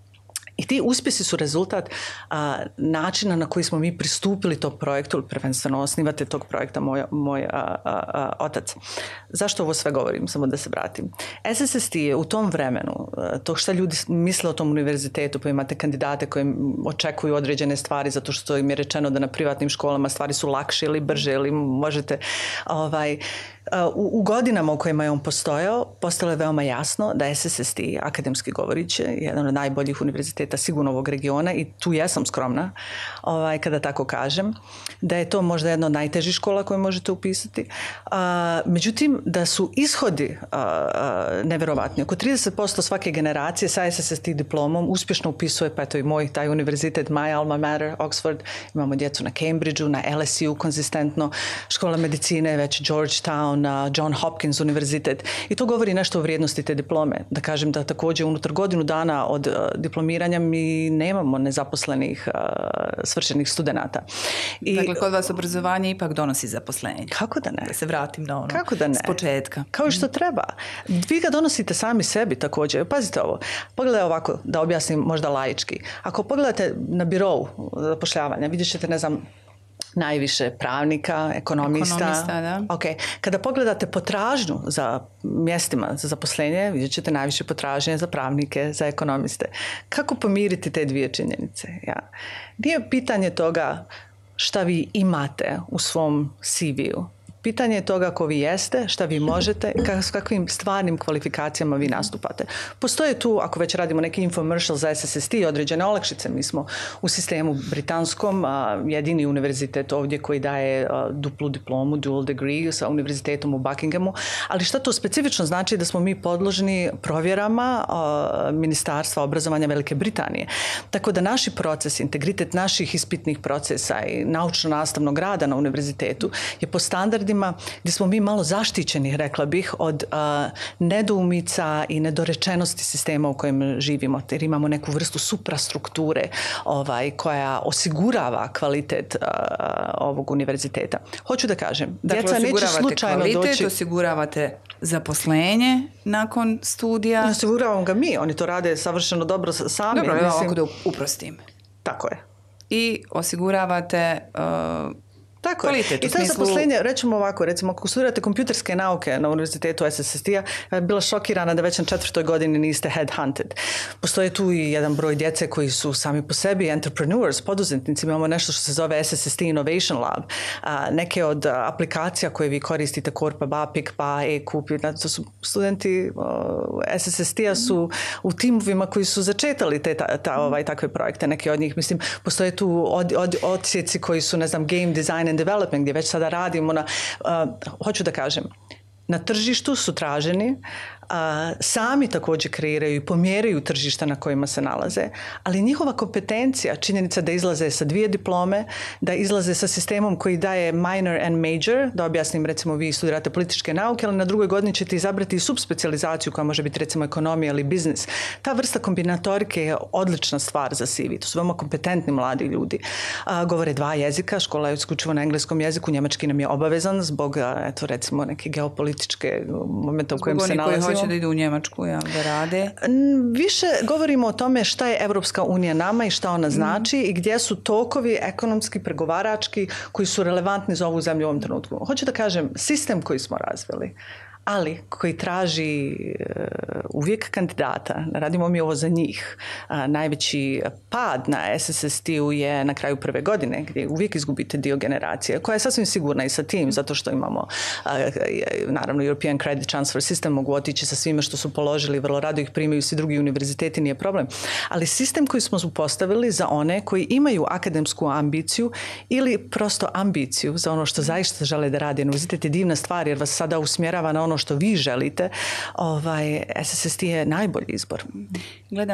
I ti uspjesi su rezultat a, načina na koji smo mi pristupili tog projektu, prvenstveno osnivate tog projekta moj, moj a, a, a, otac. Zašto ovo sve govorim? Samo da se vratim. S S S T je u tom vremenu, to što ljudi misle o tom univerzitetu, pa imate kandidate koji očekuju određene stvari zato što im je rečeno da na privatnim školama stvari su lakše ili brže ili možete ovaj, U, u godinama u kojima je on postojao, postalo je veoma jasno da S S S T, akademski govorići, je jedan od najboljih univerziteta sigurno ovog regiona i tu jesam skromna ovaj, kada tako kažem, da je to možda jedna od najtežih škola koje možete upisati. A, međutim, da su ishodi a, a, nevjerovatni. Oko trideset posto svake generacije sa S S S T diplomom uspješno upisuje, pa eto i moj taj univerzitet, my alma mater, Oxford, imamo djecu na Cambridgeu, na L S U konzistentno, škola medicine, već Georgetown, na John Hopkins univerzitet i to govori nešto o vrijednosti te diplome. Da kažem da također unutar godinu dana od uh, diplomiranja mi nemamo nezaposlenih uh, svršenih studenata. I, dakle, kod vas obrazovanje ipak donosi zaposlenje. Kako da ne? Da se vratim na ono. Kako da ne? S početka. Kao što treba. Vi ga donosite sami sebi također. Pazite ovo. Pogledaj ovako, da objasnim možda laički. Ako pogledate na birou zapošljavanja, vidjet ćete, ne znam, najviše pravnika, ekonomista. Ekonomista, da. Okay. Kada pogledate potražnju za mjestima za zaposlenje, vidjet ćete najviše potražnje za pravnike, za ekonomiste. Kako pomiriti te dvije činjenice? Ja. Nije pitanje toga šta vi imate u svom C V-u. Pitanje je toga ko vi jeste, šta vi možete i s kakvim stvarnim kvalifikacijama vi nastupate. Postoje tu, ako već radimo neki infomercial za S S S T, određene olakšice. Mi smo u sistemu britanskom, a, jedini univerzitet ovdje koji daje a, duplu diplomu, dual degree sa univerzitetom u Buckinghamu. Ali šta to specifično znači? Da smo mi podložni provjerama a, Ministarstva obrazovanja Velike Britanije. Tako da naši procesi, integritet naših ispitnih procesa i naučno-nastavnog rada na univerzitetu je po standardima gdje smo mi malo zaštićeni, rekla bih, od uh, nedoumica i nedorečenosti sistema u kojem živimo, jer imamo neku vrstu suprastrukture ovaj, koja osigurava kvalitet uh, ovog univerziteta. Hoću da kažem, dakle, djeca neće slučajno kvalitet, doći... osiguravate zaposlenje nakon studija. Osiguravamo ga mi, oni to rade savršeno dobro sami. Dobro, mislim... ovako da uprostim. Tako je. I osiguravate... Uh, Tako je. I to smislu... zaposlenje, rećemo ovako, recimo ako studirate kompjuterske nauke na univerzitetu S S S T-a, ja bih bila šokirana da već na četvrtoj godini niste headhunted. Postoje tu i jedan broj djece koji su sami po sebi entrepreneurs, poduzetnici. Imamo nešto što se zove S S S T Innovation Lab. A, neke od a, aplikacija koje vi koristite, Corpaba, Pikpa, e-Kup, to su studenti o, S S S T-a su u timovima koji su začetali te ta, ta, ovaj, takve projekte. Neki od njih, mislim, postoje tu od, od, odsjeci koji su, ne znam, game design development, gdje već sada radimo na, uh, hoću da kažem, na tržištu su traženi, a, sami također kreiraju i pomjeraju tržišta na kojima se nalaze, ali njihova kompetencija, činjenica da izlaze sa dvije diplome, da izlaze sa sistemom koji daje minor and major, da objasnim, recimo vi studirate političke nauke, ali na drugoj godini ćete izabrati i subspecijalizaciju koja može biti recimo ekonomija ili biznis. Ta vrsta kombinatorike je odlična stvar za C V. To su veoma kompetentni mladi ljudi. A, govore dva jezika, škola je isključivo na engleskom jeziku, njemački nam je obavezan zbog, eto, recimo, neke geopolitičke momente u kojem se nalazimo. Hoće da idu u Njemačku, ja, da rade. Više govorimo o tome šta je Evropska unija nama i šta ona znači mm. i gdje su tokovi ekonomski, pregovarački koji su relevantni za ovu zemlju u ovom trenutku. Hoću da kažem, sistem koji smo razvili, ali koji traži uh, uvijek kandidata, radimo mi ovo za njih. Uh, najveći pad na S S S T-u je na kraju prve godine, gdje uvijek izgubite dio generacije, koja je sasvim sigurna i sa tim, zato što imamo uh, naravno European Credit Transfer System, mogu otići sa svime što su položili, vrlo rado ih primaju svi drugi univerziteti, nije problem. Ali sistem koji smo postavili za one koji imaju akademsku ambiciju ili prosto ambiciju za ono što zaista žele da rade. Univerzitet je divna stvar jer vas sada usmjerava na ono što vi želite, ovaj, S S S T je najbolji izbor. Gledam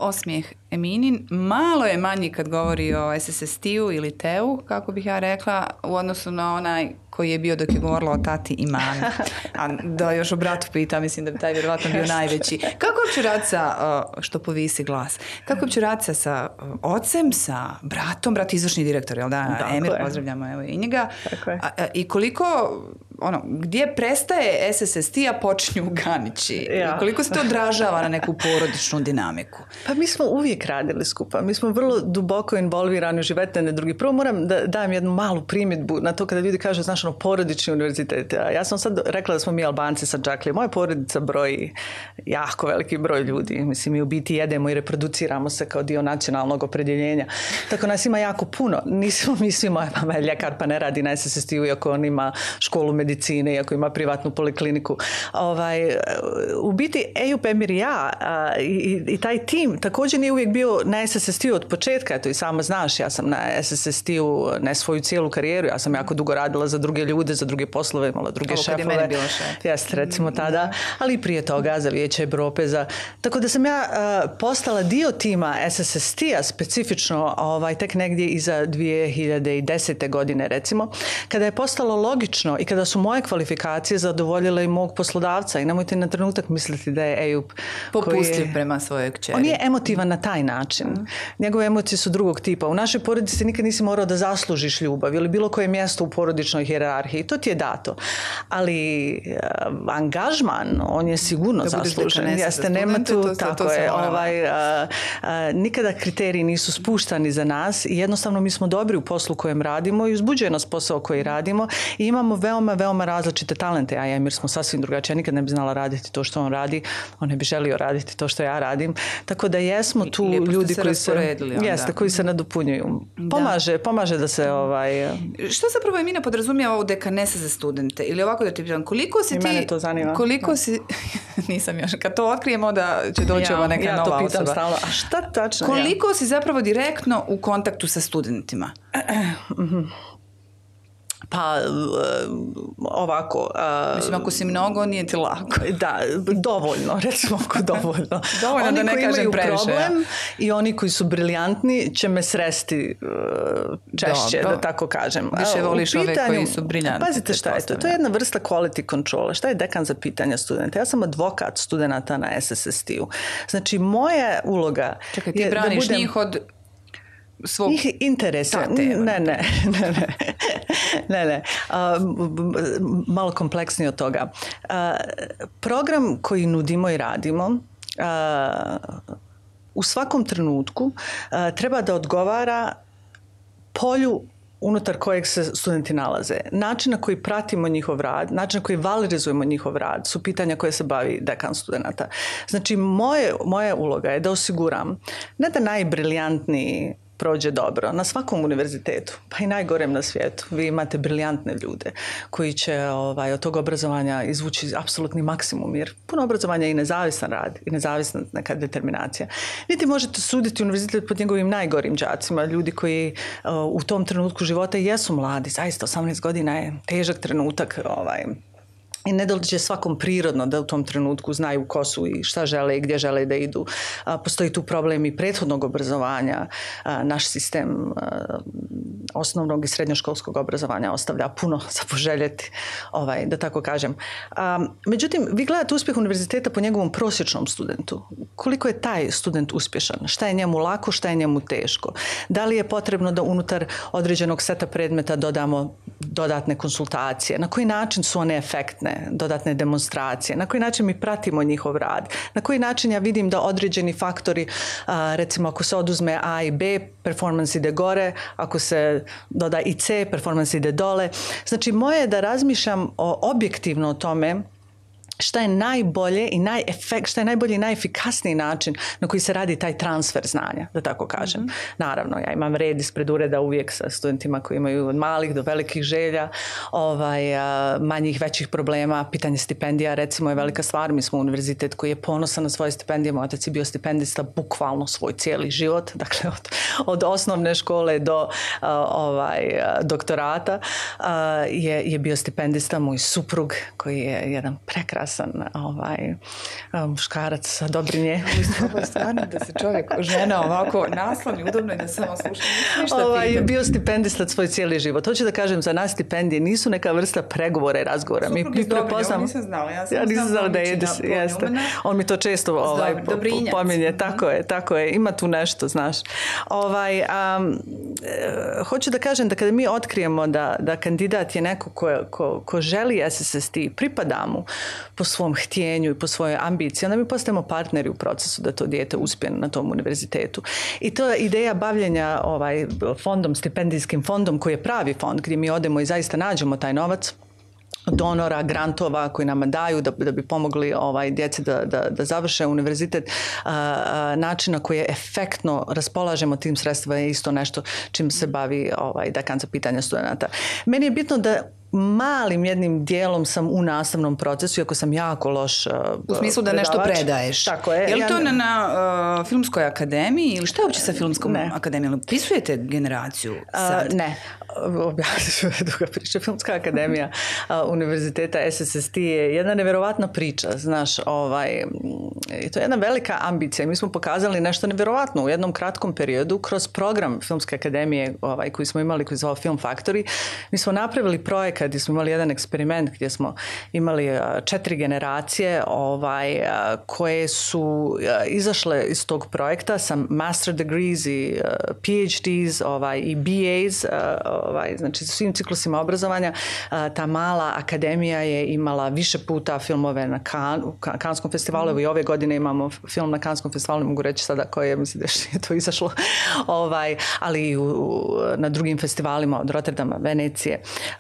osmijeh Eminin malo je manji kad govori o S S S T-u ili T E U, kako bih ja rekla, u odnosu na onaj koji je bio dok je govorila o tati i mami. A da još o bratu pita, mislim da bi taj vjerovatno bio najveći. Kako uopće raditi sa, što povisi glas, kako uopće raditi sa ocem, sa bratom, brat izvršni direktor, jel da? Tako Emir, je. pozdravljamo evo i njega. Tako je. A, a, I koliko, ono, gdje prestaje S S S T, a počinju Ganići? Ja. I koliko se to odražava na neku porodičnu dinamiku? Pa mi smo uvijek radili skupa. Mi smo vrlo duboko involvirani u život jedne drugi. Prvo moram da dajem jednu malu primjedbu na to kada ljudi kažu, znaš, ono, porodični univerzitet. Ja sam sad rekla da smo mi Albanci sa Đaklije. Moja porodica broji jako veliki broj ljudi. Mislim, mi u biti jedemo i reproduciramo se kao dio nacionalnog opredjeljenja. Tako nas ima jako puno. Nismo mi svi, moja mama je ljekar pa ne radi na S S S T-u, iako on ima školu medicine, iako ima privatnu polikliniku. Ovaj, u biti E U P Emir i ja a, i, i taj tim također nije uvijek bio na S S S T-u od početka, to i samo znaš, ja sam na S S S T-u ne svoju cijelu karijeru, ja sam jako dugo radila za druge ljude, za druge poslove, imala druge Ovo, šefove. Ovo kad je meni bila šef. Jeste, recimo tada, ali i prije toga za Vijeće Europe. Za... Tako da sam ja uh, postala dio tima S S S T-a specifično ovaj, tek negdje iza dvije hiljade desete. godine recimo, kada je postalo logično i kada su moje kvalifikacije zadovoljile i mog poslodavca i nemojte na trenutak misliti da je Ejup popustljiv je... prema svojoj kćeri. On je emotivan na taj način. Mm. Njegove emocije su drugog tipa. U našoj porodici nikad nisi morao da zaslužiš ljubav ili bilo koje mjesto u porodičnoj hijerarhiji. To ti je dato. Ali uh, angažman, on je sigurno zaslužen. Jeste, nema tu, to, tako to, to je. Ovaj, uh, uh, nikada kriteriji nisu spuštani za nas i jednostavno mi smo dobri u poslu kojem radimo i uzbuđuje nas posao koji radimo i imamo veoma, veoma različite talente. Ja i Emir smo sasvim drugačiji. Ja nikad ne bi znala raditi to što on radi. On ne bi želio raditi to što ja radim. Tako da jesmo tu Lijepo ljudi se koji se, jeste, koji se nadopunjuju. Pomaže, da. pomaže da se ovaj... Što zapravo Emina podrazumijeva u dekanesa za studente? Ili ovako da ti pitam, koliko si I ti... mene to zanima. Koliko da. si... Nisam još. Kad to otkrijemo da će doći ja, ova neka ja nova to pitam osoba. Stalno. A šta tačno? Koliko ja. si zapravo direktno u kontaktu sa studentima? Mhm. Pa ovako... Uh, Mislim, ako si mnogo, nije ti lako. Da, dovoljno, recimo ako dovoljno. Dovoljno oni da ne koji kažem imaju previše, problem ja. I oni koji su briljantni će me sresti uh, češće, dobro. Da tako kažem. Više voliš pitanju, ove koji su briljantni. Pazite šta je to. To je jedna vrsta quality controla. Šta je dekan za pitanja studenta? Ja sam advokat studenta na S S S T-u. Znači, moja uloga... Čekaj, ti je braniš da budem... njih od... svog njih interesa. Ne, ne, ne, ne, ne, ne. Uh, malo kompleksnije od toga. Uh, program koji nudimo i radimo uh, u svakom trenutku uh, treba da odgovara polju unutar kojeg se studenti nalaze. Način na koji pratimo njihov rad, način na koji valorizujemo njihov rad su pitanja koje se bavi dekan studenta. Znači, moje, moja uloga je da osiguram ne da najbriljantniji prođe dobro na svakom univerzitetu, pa i najgorem na svijetu. Vi imate briljantne ljude koji će ovaj, od tog obrazovanja izvući apsolutni maksimum, jer puno obrazovanja je i nezavisan rad i nezavisna neka determinacija. Niti možete suditi univerzitet pod njegovim najgorim đacima, ljudi koji uh, u tom trenutku života jesu mladi, zaista osamnaest godina je težak trenutak, ovaj, i ne dođe svakom prirodno da u tom trenutku znaju ko su i šta žele i gdje žele da idu. A, postoji tu problem i prethodnog obrazovanja. A, naš sistem a, osnovnog i srednjoškolskog obrazovanja ostavlja puno za poželjeti, ovaj, da tako kažem. A, međutim, vi gledate uspjeh univerziteta po njegovom prosječnom studentu. Koliko je taj student uspješan? Šta je njemu lako, šta je njemu teško? Da li je potrebno da unutar određenog seta predmeta dodamo dodatne konsultacije? Na koji način su one efektne? Dodatne demonstracije, na koji način mi pratimo njihov rad, na koji način ja vidim da određeni faktori, a, recimo ako se oduzme A i B, performans ide gore, ako se doda i C, performans ide dole. Znači, moje je da razmišljam o, objektivno o tome šta je najbolje i najefekt, šta je najbolji i najefikasniji način na koji se radi taj transfer znanja, da tako kažem. Mm-hmm. Naravno, ja imam red ispred ureda uvijek sa studentima koji imaju od malih do velikih želja, ovaj, manjih, većih problema. Pitanje stipendija, recimo, je velika stvar. Mi smo univerzitet koji je ponosan na svoje stipendije. Moj otac je bio stipendista bukvalno svoj cijeli život, dakle od, od osnovne škole do uh, ovaj, doktorata uh, je, je bio stipendista. Moj suprug koji je jedan prekrasan prekrasan ovaj, muškarac sa dobrinje. Ovo je stvarno da se čovjek, žena ovako nasloni udobno i da samo sluša. Ovaj, bio stipendistat svoj cijeli život. Hoću da kažem, za nas stipendije nisu neka vrsta pregovora i razgovora. Mi, mi prepoznamo... nisam znala. Ja, ja nisam znala da je, jeste. On mi to često ovaj, pominje. Tako je, tako je. Ima tu nešto, znaš. Ovaj, um, hoću da kažem da kada mi otkrijemo da, da kandidat je neko ko, ko, ko želi S S S T, pripada mu po svom htjenju i po svojoj ambiciji, onda mi postajemo partneri u procesu da to dijete uspije na tom univerzitetu. I to je ideja bavljenja ovaj, fondom, stipendijskim fondom koji je pravi fond gdje mi odemo i zaista nađemo taj novac donora, grantova koji nama daju da, da bi pomogli ovaj, djeci da, da, da završe univerzitet. A, a, način na koji je efektno raspolažemo tim sredstvima je isto nešto čim se bavi ovaj, dekan za pitanja studenta. Meni je bitno da malim jednim dijelom sam u nastavnom procesu, iako sam jako loš uh, u smislu da predavač. Nešto predaješ. Tako je. Je li ja to ne... na, na uh, filmskoj akademiji ili šta je uopće sa filmskom ne. akademijom? Pisujete generaciju sad? Uh, ne. Objasnit ću duga priča. Filmska akademija uh, univerziteta S S S T je jedna nevjerovatna priča. Znaš, ovaj, to je jedna velika ambicija. Mi smo pokazali nešto nevjerovatno u jednom kratkom periodu kroz program Filmske akademije ovaj, koji smo imali, koji je zvao Film Factory. Mi smo napravili projekat gdje smo imali jedan eksperiment gdje smo imali četiri generacije ovaj, koje su izašle iz tog projekta sa master degrees i P H Ds ovaj, i B As, ovaj, znači svim ciklusima obrazovanja. Ta mala akademija je imala više puta filmove na kan, Kanskom festivalu. I ove godine imamo film na Kanskom festivalu, ne mogu reći sada koje je, mislim da je to izašlo, ovaj, ali i u, na drugim festivalima od Rotterdama, Venecije.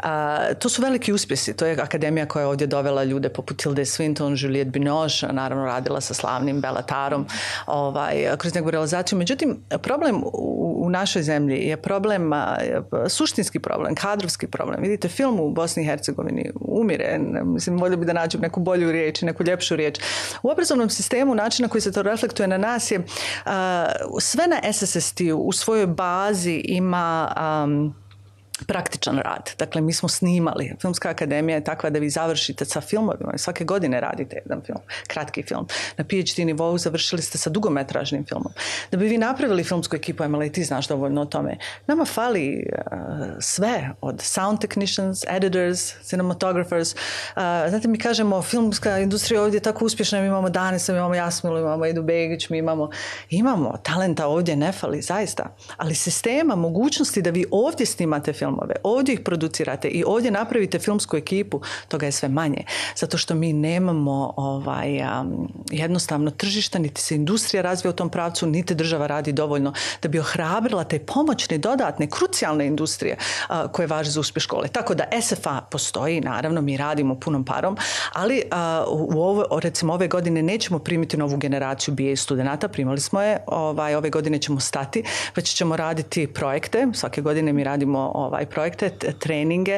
To su veliki uspjesi. To je akademija koja je ovdje dovela ljude poput Tilde Swinton, Juliette Binoche, naravno radila sa slavnim Bellatarom ovaj, kroz njegovu realizaciju. Međutim, problem u, u našoj zemlji je problem, suštinski problem, kadrovski problem. Vidite, film u Bosni i Hercegovini umire. Mislim, volio bi da nađem neku bolju riječ, neku ljepšu riječ. U obrazovnom sistemu način na koji se to reflektuje na nas je uh, sve na S S S T-u u svojoj bazi ima um, praktičan rad. Dakle, mi smo snimali. Filmska akademija je takva da vi završite sa filmovima. Svake godine radite jedan film, kratki film. Na P H D nivou završili ste sa dugometražnim filmom. Da bi vi napravili filmsku ekipu, Emila, i ti znaš dovoljno o tome, nama fali uh, sve od sound technicians, editors, cinematographers. Uh, znate, mi kažemo, filmska industrija ovdje je tako uspješna, mi imamo Danisa, mi imamo Jasmilu, imamo Edu Begić, mi imamo, imamo talenta ovdje, ne fali, zaista. Ali sistema, mogućnosti da vi ovdje snimate filmove, ovdje ih producirate i ovdje napravite filmsku ekipu, toga je sve manje. Zato što mi nemamo ovaj, um, jednostavno tržišta, niti se industrija razvija u tom pravcu, niti država radi dovoljno da bi ohrabrila te pomoćne, dodatne, krucijalne industrije uh, koje važe za uspjeh škole. Tako da S F A postoji, naravno, mi radimo punom parom, ali uh, u ovo, recimo ove godine nećemo primiti novu generaciju B A studenata, primali smo je, ovaj, ove godine ćemo stati, već ćemo raditi projekte, svake godine mi radimo ovaj, projekte, treninge.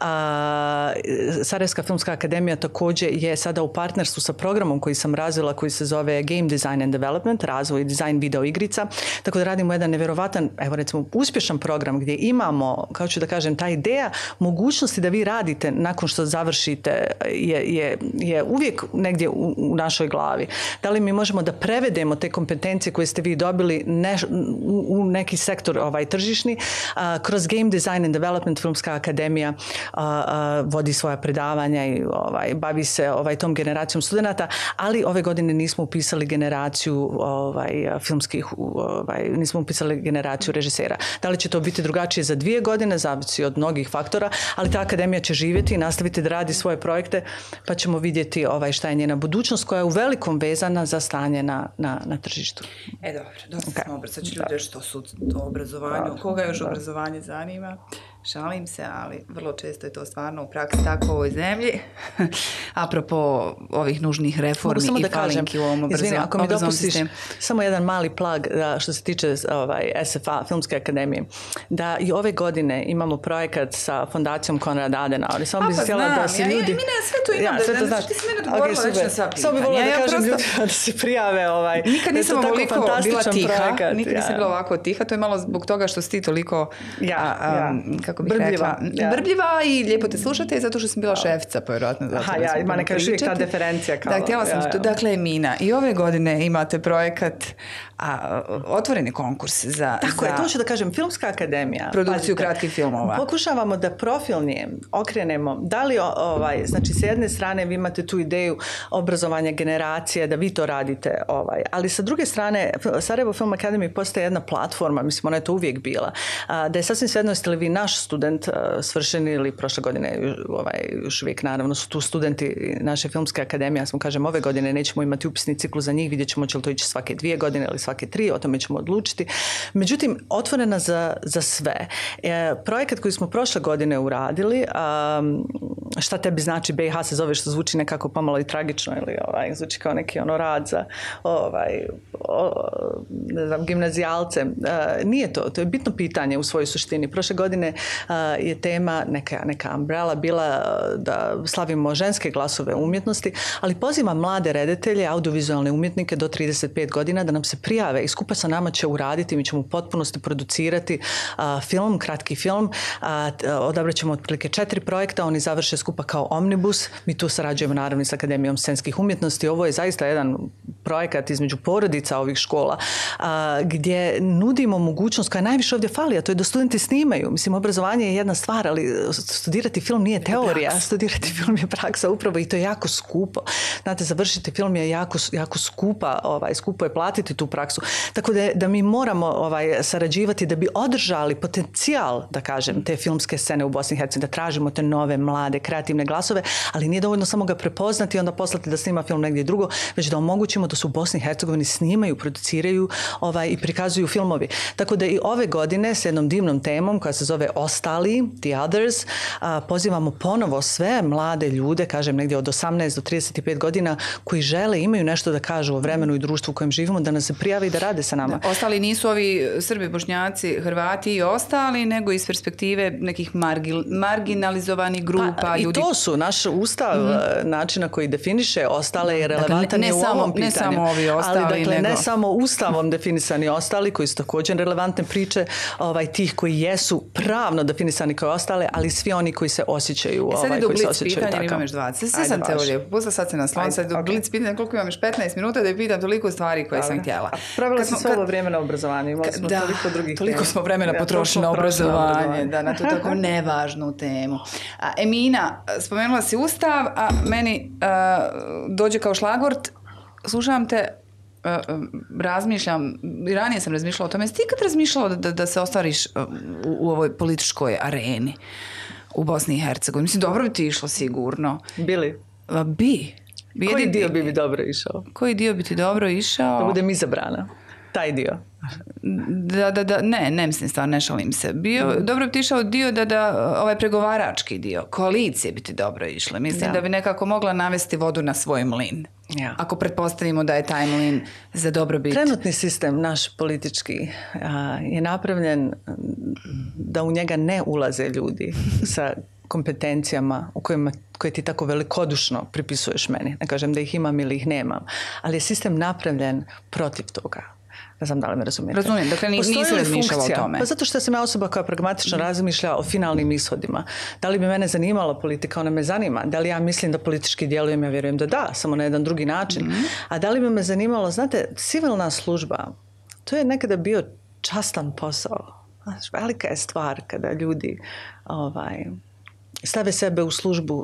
Sarajevska filmska akademija također je sada u partnerstvu sa programom koji sam razvila, koji se zove Game Design and Development, razvoj i dizajn video igrica. Tako da radimo jedan nevjerovatan, evo recimo, uspješan program gdje imamo, kao ću da kažem, ta ideja mogućnosti da vi radite nakon što završite je, je, je uvijek negdje u, u našoj glavi. Da li mi možemo da prevedemo te kompetencije koje ste vi dobili ne, u, u neki sektor ovaj, tržišni, a, kroz Game Design and Development Filmska akademija a, a, vodi svoja predavanja i ovaj, bavi se ovaj, tom generacijom studenata, ali ove godine nismo upisali generaciju ovaj, filmskih, ovaj, nismo upisali generaciju režisera. Da li će to biti drugačije za dvije godine, zavisi od mnogih faktora, ali ta akademija će živjeti i nastaviti da radi svoje projekte, pa ćemo vidjeti ovaj, šta je njena budućnost koja je u velikom vezana za stanje na, na, na tržištu. E dobro, dosta okay. smo obracaći ljude što su to obrazovanju, koga još da. obrazovanje zanima. Šalim se, ali vrlo često je to stvarno u praksi tako u ovoj zemlji. Apropo ovih nužnih reformi i falinki u ovom obrazovanju. Ako mi dopustiš samo jedan mali plag da, što se tiče ovaj, S F A, Filmske akademije, da i ove godine imamo projekat sa fondacijom Konrad Adenauer. Samo bih htjela da se ljudi... Ja, mi ne, sve to imam, ja, sve to znaš. Ti si mene odgovorila već na sva pitanja. Samo bih volila ja, da ja kažem prosto... ljudi da se prijave. Ovaj, nikad nisam ovoliko bila tiha. Projekat, nikad ja. nisam bila ovako tiha. To je malo zbog toga što si ti toliko... Ja, a, a, ja. kako bih Brbljiva, rekla, ja. brbljiva i lijepo te slušate zato što sam bila šefca, pa vjerojatno zato. Aha, ja, ima neka još uvijek ta deferencija. Kao, da, htjela sam, ja, ja. Dakle, Emina, i ove godine imate projekat, a, otvoreni konkurs za... Tako za je, to ću da kažem, Filmska akademija. Produkciju Pazite, kratkih filmova. Pokušavamo da profilnije okrenemo, da li ovaj, znači s jedne strane vi imate tu ideju obrazovanja generacije, da vi to radite, ovaj, ali sa druge strane Sarajevo Film Academy postaje jedna platforma, mislim ona je to uvijek bila, a, da je sasvim svejedno jeste li vi naš student a, svršeni ili prošle godine, ovaj, još uvijek naravno su tu studenti naše Filmske akademije, ja sam kažem ove godine nećemo imati upisni ciklus za njih, vidjet ćemo će li to ići svake dvije godine ili svake tri, o tome ćemo odlučiti. Međutim, otvorena za, za sve. E, projekat koji smo prošle godine uradili, um, šta tebi znači B i H se zove, što zvuči nekako pomalo i tragično ili ovaj, zvuči kao neki ono rad za ovaj, o, ne znam, gimnazijalce. Uh, nije to, to je bitno pitanje u svojoj suštini. Prošle godine uh, je tema, neka, neka umbrella bila uh, da slavimo ženske glasove umjetnosti, ali pozivam mlade reditelje, audiovizualne umjetnike do trideset pet godina da nam se prijave i skupa sa nama će uraditi, mi ćemo u potpunosti producirati uh, film, kratki film, uh, odabrat ćemo otprilike četiri projekta, oni završe skupa kao omnibus, mi tu sarađujemo naravno s Akademijom scenskih umjetnosti, ovo je zaista jedan projekat između porodica ovih škola uh, gdje nudimo mogućnost koja najviše ovdje fali, a to je da studenti snimaju. Mislim, obrazovanje je jedna stvar, ali studirati film nije teorija, studirati film je praksa upravo i to je jako skupo. Znate, završiti film je jako, jako skupa, ovaj, skupo je platiti tu praksu. Tako da, da mi moramo ovaj, sarađivati da bi održali potencijal, da kažem, te filmske scene u Bosni i Hercegovini, da tražimo te nove, mlade, kreativne glasove, ali nije dovoljno samo ga prepoznati i onda poslati da snima film negdje drugo, već da omogućimo da su u Bosni i Hercegovini snimaju, produciraju ovaj, i prikazuju filmovi. Tako da i ove godine s jednom divnom temom koja se zove Ostali, The Others, a, pozivamo ponovo sve mlade ljude, kažem negdje od osamnaest do trideset pet godina, koji žele, imaju nešto da kažu o vremenu i društvu u kojem živimo, da nas se prijave i da rade sa nama. Da, ostali nisu ovi Srbi, Bošnjaci, Hrvati i ostali, nego iz perspektive nekih margi, marginalizovanih grupa. Pa, ljudi. I to su naš ustav, mm-hmm. način na koji definiše ostale je relevantan dakle, ne, ne u samo, ovom pitanju. Ne samo ovi ostali, ali dakle nego... ne samo ustavom definisani ostali, koji su također relevantne priče, ovaj, tih koji jesu pravno definisani kao ostale, ali svi oni koji se osjećaju, e, ovaj, koji se osjećaju tako. Sad imam još dvadeset. Sve sam te ovdje, pusta sad se na slon, sad do blic pitanja koliko imam još petnaest minuta da je pitam toliko stvari koje sam htjela. Pravila si sve ovo vrijeme na obrazovanju, imali smo da, toliko drugih toliko tema. Smo vremena potrošili na obrazovanje, da, na tu tako nevažnu temu. A, Emina, spomenula si ustav, a meni a, dođe kao šlagvort, slušam te, Uh, razmišljam, i ranije sam razmišljala o tome, jesi ti kad razmišljala da, da, da se ostvariš u, u ovoj političkoj areni u Bosni i Hercegovini? Mislim, dobro bi ti išlo sigurno. Bili? A, bi. bi. Koji dio bi mi dobro išao? Koji dio bi ti dobro išao? Da budem izabrana. Taj dio. Da, da, da, ne, ne mislim stvarno, ne šalim se. Bio, mm. Dobro bi ti išao dio da, da, ovaj pregovarački dio, koalicije bi ti dobro išle. Mislim da, da bi nekako mogla navesti vodu na svoj mlin. Ja. Ako pretpostavimo da je taj mlin za dobrobit. Trenutni sistem, naš politički, a, je napravljen da u njega ne ulaze ljudi sa kompetencijama u kojima, koje ti tako velikodušno pripisuješ meni. Ne kažem da ih imam ili ih nemam, ali je sistem napravljen protiv toga. Ne znam da li me razumijete. Razumijem, dakle nisi razmišljala o tome. Pa zato što sam ja osoba koja pragmatično mm. razmišlja o finalnim ishodima. Da li bi mene zanimala politika? Ona me zanima. Da li ja mislim da politički djelujem? Ja vjerujem da da, samo na jedan drugi način. Mm. A da li bi me zanimalo, znate, civilna služba, to je nekada bio častan posao. Znaš, velika je stvar kada ljudi ovaj, stave sebe u službu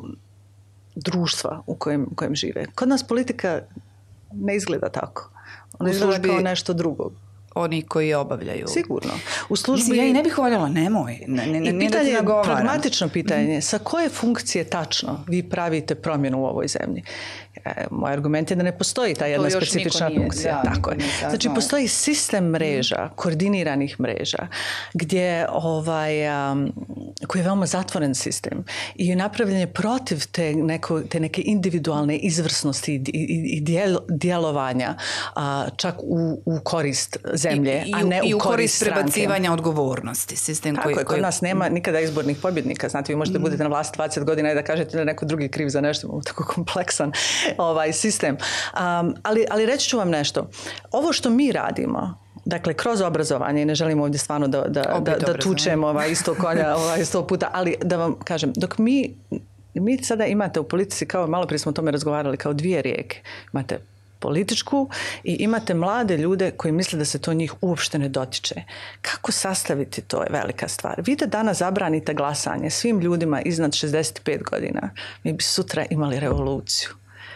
društva u kojem, u kojem žive. Kod nas politika ne izgleda tako. Ona izgleda kao nešto drugo. Oni koji je obavljaju. Sigurno. U službi... Mislim, ja i ne bih voljela, nemoj. Ne, ne, I pitanje, da pragmatično pitanje, sa koje funkcije tačno vi pravite promjenu u ovoj zemlji? Moj argument je da ne postoji ta jedna specifična funkcija. Da, tako je. Znači, postoji sistem mreža, koordiniranih mreža, gdje ovaj, um, koji je veoma zatvoren sistem i napravljen je protiv te, neko, te neke individualne izvrsnosti i, i, i djel, djelovanja a, čak u, u korist zemlje, I, i, a ne i u, u korist, korist prebacivanja odgovornosti. Sistem tako koji, je, kod koji... nas nema nikada izbornih pobjednika. Znate, vi možete mm. budete na vlasti dvadeset godina i da kažete da neko drugi kriv za nešto, imamo tako kompleksan ovaj sistem. Um, ali, ali reći ću vam nešto. Ovo što mi radimo dakle, kroz obrazovanje, i ne želim ovdje stvarno da, da, da, da tučem ovaj isto konja ovaj sto puta, ali da vam kažem, dok mi, mi sada imate u politici, kao malo prije smo o tome razgovarali, kao dvije rijeke. Imate političku i imate mlade ljude koji misle da se to njih uopšte ne dotiče. Kako sastaviti, to je velika stvar. Vi da danas zabranite glasanje svim ljudima iznad šezdeset pet godina, mi bi sutra imali revoluciju.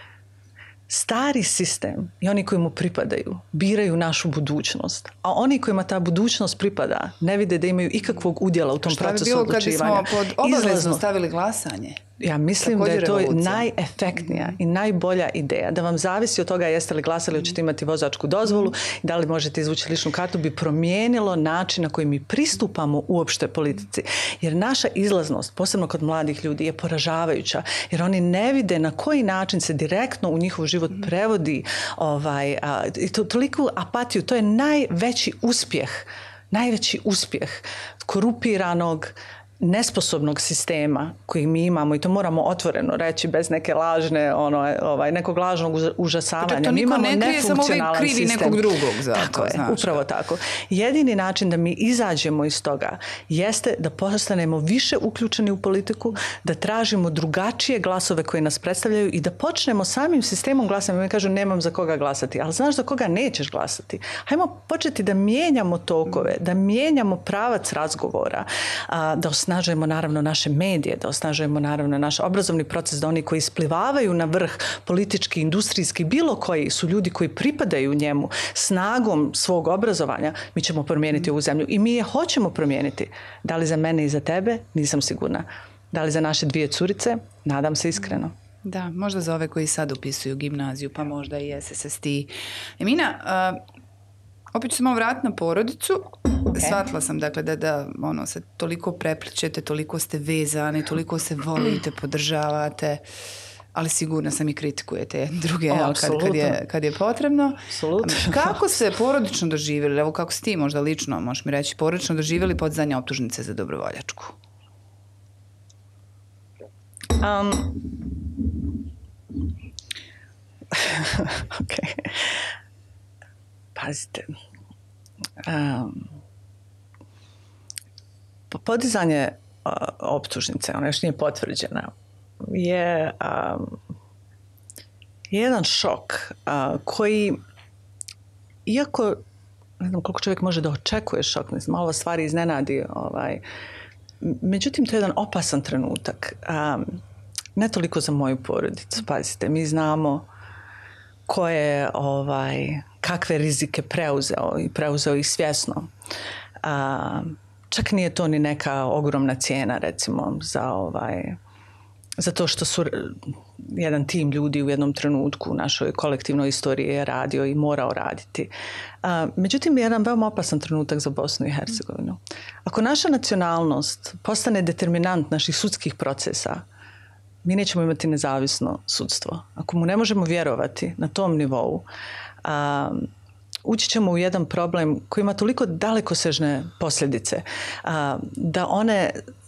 Stari sistem i oni koji mu pripadaju biraju našu budućnost, a oni kojima ta budućnost pripada ne vide da imaju ikakvog udjela u tom Šta procesu bi bilo odlučivanja. kad bismo pod obavezno stavili glasanje? Ja mislim Također da je to revolucija. najefektnija i najbolja ideja. Da vam zavisi od toga jeste li glasali, hoćete imati vozačku dozvolu i da li možete izvući ličnu kartu, bi promijenilo način na koji mi pristupamo uopšte politici. Jer naša izlaznost, posebno kod mladih ljudi, je poražavajuća. Jer oni ne vide na koji način se direktno u njihov život prevodi ovaj, a, i to, toliku apatiju. To je najveći uspjeh, najveći uspjeh korupiranog, nesposobnog sistema koji mi imamo, i to moramo otvoreno reći bez neke lažne, ono, ovaj, nekog lažnog užasavanja. Dakle, to niko ne krije, samo uvijek krivi nekog drugog za tako to. Je, znaš. upravo tako. Jedini način da mi izađemo iz toga jeste da postanemo više uključeni u politiku, da tražimo drugačije glasove koji nas predstavljaju i da počnemo samim sistemom glasanja. Mi kažu nemam za koga glasati, ali znaš za koga nećeš glasati. Hajmo početi da mijenjamo tokove, da mijenjamo pravac razgovora, da osnažujemo naravno naše medije, da osnažujemo naravno naš obrazovni proces, da oni koji isplivavaju na vrh politički, industrijski, bilo koji su ljudi koji pripadaju njemu snagom svog obrazovanja, mi ćemo promijeniti ovu zemlju i mi je hoćemo promijeniti. Da li za mene i za tebe? Nisam sigurna. Da li za naše dvije curice? Nadam se iskreno. Da, možda za ove koji sad upisuju gimnaziju, pa možda i S S S T. Emina, uh, opet ću se malo vratiti na porodicu. Okay. Shvatila sam dakle da, da ono, se toliko prepličete, toliko ste vezani, toliko se volite, podržavate, ali sigurno sam i kritikujete druge, o, kad, kad, je, kad je potrebno. Absolutno. Kako ste porodično doživjeli, evo kako si ti možda lično, možeš mi reći, porodično doživjeli podzanje optužnice za dobrovoljačku? Um, ok. Pazite. Um, podizanje uh, optužnice, ona još nije potvrđena, je um, jedan šok uh, koji, iako ne znam koliko čovjek može da očekuje šok, ne znam, malo stvari iznenadi, ovaj, međutim to je jedan opasan trenutak. Um, ne toliko za moju porodicu, pazite, mi znamo ko je, ovaj, kakve rizike preuzeo i preuzeo ih svjesno. Um, čak nije to ni neka ogromna cijena, recimo, za ovaj, za to što su jedan tim ljudi u jednom trenutku u našoj kolektivnoj istoriji je radio i morao raditi. A, međutim, je jedan veoma opasan trenutak za Bosnu i Hercegovinu. Ako naša nacionalnost postane determinant naših sudskih procesa, mi nećemo imati nezavisno sudstvo. Ako mu ne možemo vjerovati na tom nivou, a, ući ćemo u jedan problem koji ima toliko dalekosežne posljedice a, da one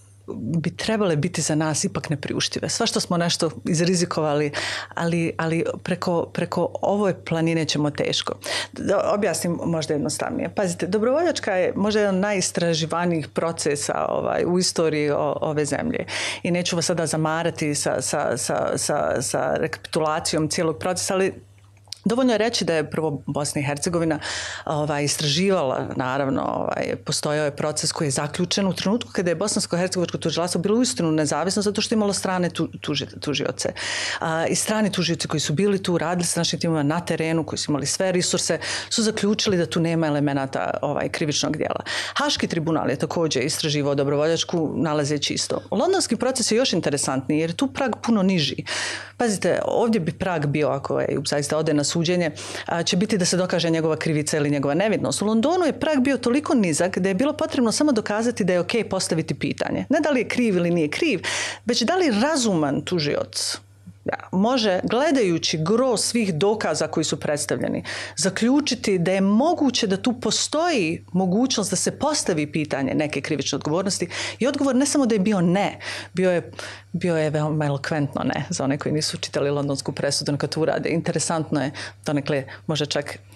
bi trebale biti za nas ipak nepriuštive. Sva što smo nešto izrizikovali, ali, ali preko, preko ove planine ćemo teško. Da objasnim možda jednostavnije. Pazite, dobrovoljačka je možda jedan od najistraživanijih procesa ovaj, u istoriji o, ove zemlje. I neću vas sada zamarati sa, sa, sa, sa, sa rekapitulacijom cijelog procesa, ali dovoljno je reći da je prvo Bosna i Hercegovina ovaj, istraživala, naravno, ovaj, postojao je proces koji je zaključen u trenutku kada je bosansko-hercegovačko tužilaštvo bilo uistinu nezavisno zato što je imalo strane tu, tuži, tužioce. A, I strani tužioci koji su bili tu, radili sa našim timima na terenu, koji su imali sve resurse, su zaključili da tu nema elemenata ovaj, krivičnog djela. Haški tribunal je također istraživao dobrovoljačku, nalazeći isto. Londonski proces je još interesantniji jer je tu prag puno niži. Pazite, ovdje bi prag bio, ako je zaista ode na suđenje, će biti da se dokaže njegova krivica ili njegova nevinost. U Londonu je prag bio toliko nizak da je bilo potrebno samo dokazati da je ok postaviti pitanje. Ne da li je kriv ili nije kriv, već da li razuman tužioc može, gledajući gro svih dokaza koji su predstavljeni, zaključiti da je moguće da tu postoji mogućnost da se postavi pitanje neke krivične odgovornosti i odgovor ne samo da je bio ne, bio je, bio je veoma elokventno ne za one koji nisu čitali londonsku presudu kad to urade. Interesantno je, donekle možda čak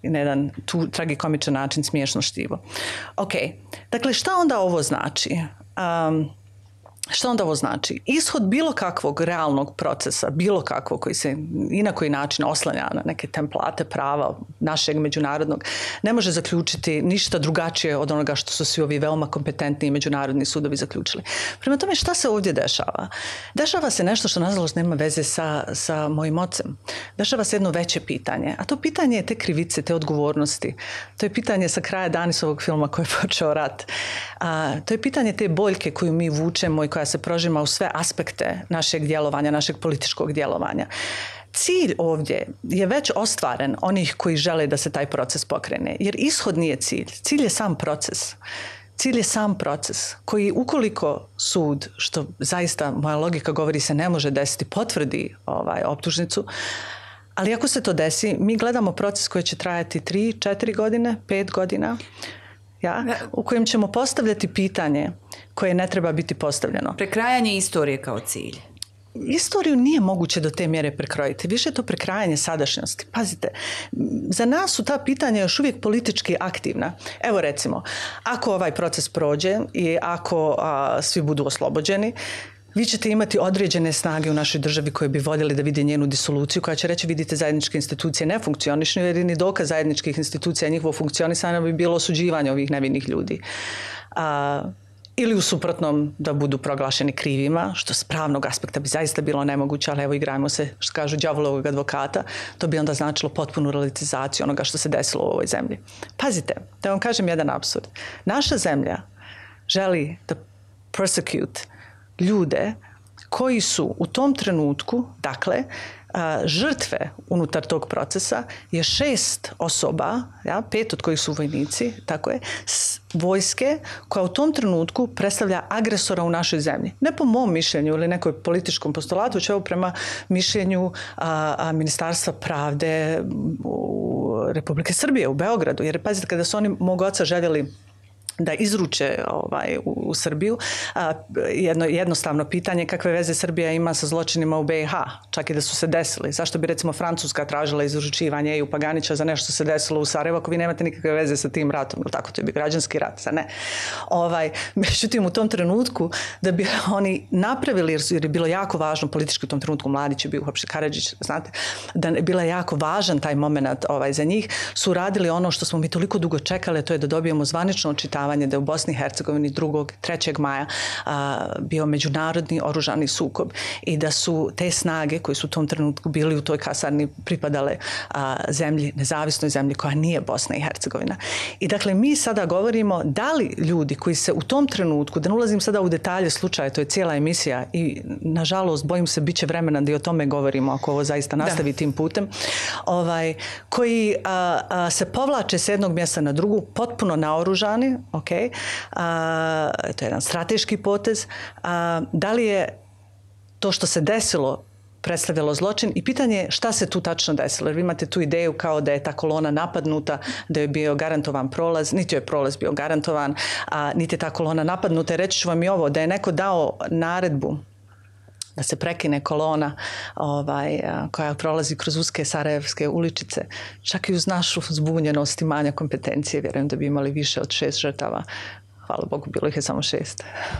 na jedan tu tragikomičan način smiješno štivo. Ok, dakle šta onda ovo znači? Um, Što onda ovo znači? Ishod bilo kakvog realnog procesa, bilo kakvog koji se i na koji način oslanja na neke template prava našeg međunarodnog, ne može zaključiti ništa drugačije od onoga što su svi ovi veoma kompetentni međunarodni sudovi zaključili. Prema tome, šta se ovdje dešava? Dešava se nešto što nažalost nema veze sa, sa mojim ocem. Dešava se jedno veće pitanje, a to pitanje je te krivice, te odgovornosti. To je pitanje sa kraja Danisovog filma koji je počeo rat. A, to je pitanje te boljke koju mi vučemo i koja se prožima u sve aspekte našeg djelovanja, našeg političkog djelovanja. Cilj ovdje je već ostvaren onih koji žele da se taj proces pokrene, jer ishod nije cilj. Cilj je sam proces. Cilj je sam proces koji ukoliko sud, što zaista moja logika govori se ne može desiti, potvrdi ovaj, optužnicu, ali ako se to desi, mi gledamo proces koji će trajati tri, četiri godine, pet godina, ja, u kojem ćemo postavljati pitanje koje ne treba biti postavljeno. Prekrajanje istorije kao cilj. Istoriju nije moguće do te mjere prekrojiti. Više je to prekrajanje sadašnjosti. Pazite, za nas su ta pitanja još uvijek politički aktivna. Evo recimo, ako ovaj proces prođe i ako a, svi budu oslobođeni, vi ćete imati određene snage u našoj državi koje bi voljeli da vide njenu disoluciju, koja će reći vidite zajedničke institucije ne funkcionišu, jer ni dokaz zajedničkih institucija njihovo funkcionisanje bi bilo osuđivanje ovih nevinih ljudi. A, ili u suprotnom da budu proglašeni krivima, što s pravnog aspekta bi zaista bilo nemoguće, ali evo igrajmo se, što kažu, đavolovog advokata, to bi onda značilo potpunu realizaciju onoga što se desilo u ovoj zemlji. Pazite, da vam kažem jedan apsurd. Naša zemlja želi da persecute ljude koji su u tom trenutku, dakle, žrtve unutar tog procesa je šest osoba, ja, pet od kojih su vojnici, tako je, vojske koja u tom trenutku predstavlja agresora u našoj zemlji. Ne po mom mišljenju ili nekoj političkom postulatu, već evo prema mišljenju a, a, Ministarstva pravde u Republike Srbije u Beogradu. Jer pazite, kada su oni mog oca željeli da izruče ovaj, u, u Srbiju. A, jedno, jednostavno pitanje kakve veze Srbija ima sa zločinima u B i H, čak i da su se desili. Zašto bi recimo Francuska tražila izručivanje Eju Paganića za nešto se desilo u Sarajevu ako vi nemate nikakve veze sa tim ratom? Tako, to je bi građanski rat, sa ne. Ovaj, međutim, u tom trenutku da bi oni napravili, jer je bilo jako važno politički u tom trenutku, Mladić je bio uopšte Karadžić, znate, da je bila jako važan taj moment ovaj, za njih, su radili ono što smo mi toliko dugo čekali, to je da dobijemo zvanično očitavanje da je u Bosni i Hercegovini drugog, trećeg maja a, bio međunarodni oružani sukob i da su te snage koje su u tom trenutku bili u toj kasarni pripadale a, zemlji, nezavisnoj zemlji koja nije Bosna i Hercegovina. I dakle, mi sada govorimo da li ljudi koji se u tom trenutku, da ne ulazim sada u detalje slučaja, to je cijela emisija i nažalost bojim se bit će vremena da i o tome govorimo ako ovo zaista nastavi da. tim putem, ovaj, koji a, a, se povlače s jednog mjesta na drugu, potpuno naoružani, ok, a, to je jedan strateški potez. A, da li je to što se desilo predstavljalo zločin i pitanje je šta se tu tačno desilo. Jer vi imate tu ideju kao da je ta kolona napadnuta, da je bio garantovan prolaz, niti je prolaz bio garantovan, a niti je ta kolona napadnuta. I reći ću vam i ovo, da je neko dao naredbu da se prekine kolona ovaj, koja prolazi kroz uske sarajevske uličice. Čak i uz našu zbunjenost i manja kompetencije, vjerujem da bi imali više od šest žrtava. Hvala Bogu, bilo ih je samo šest.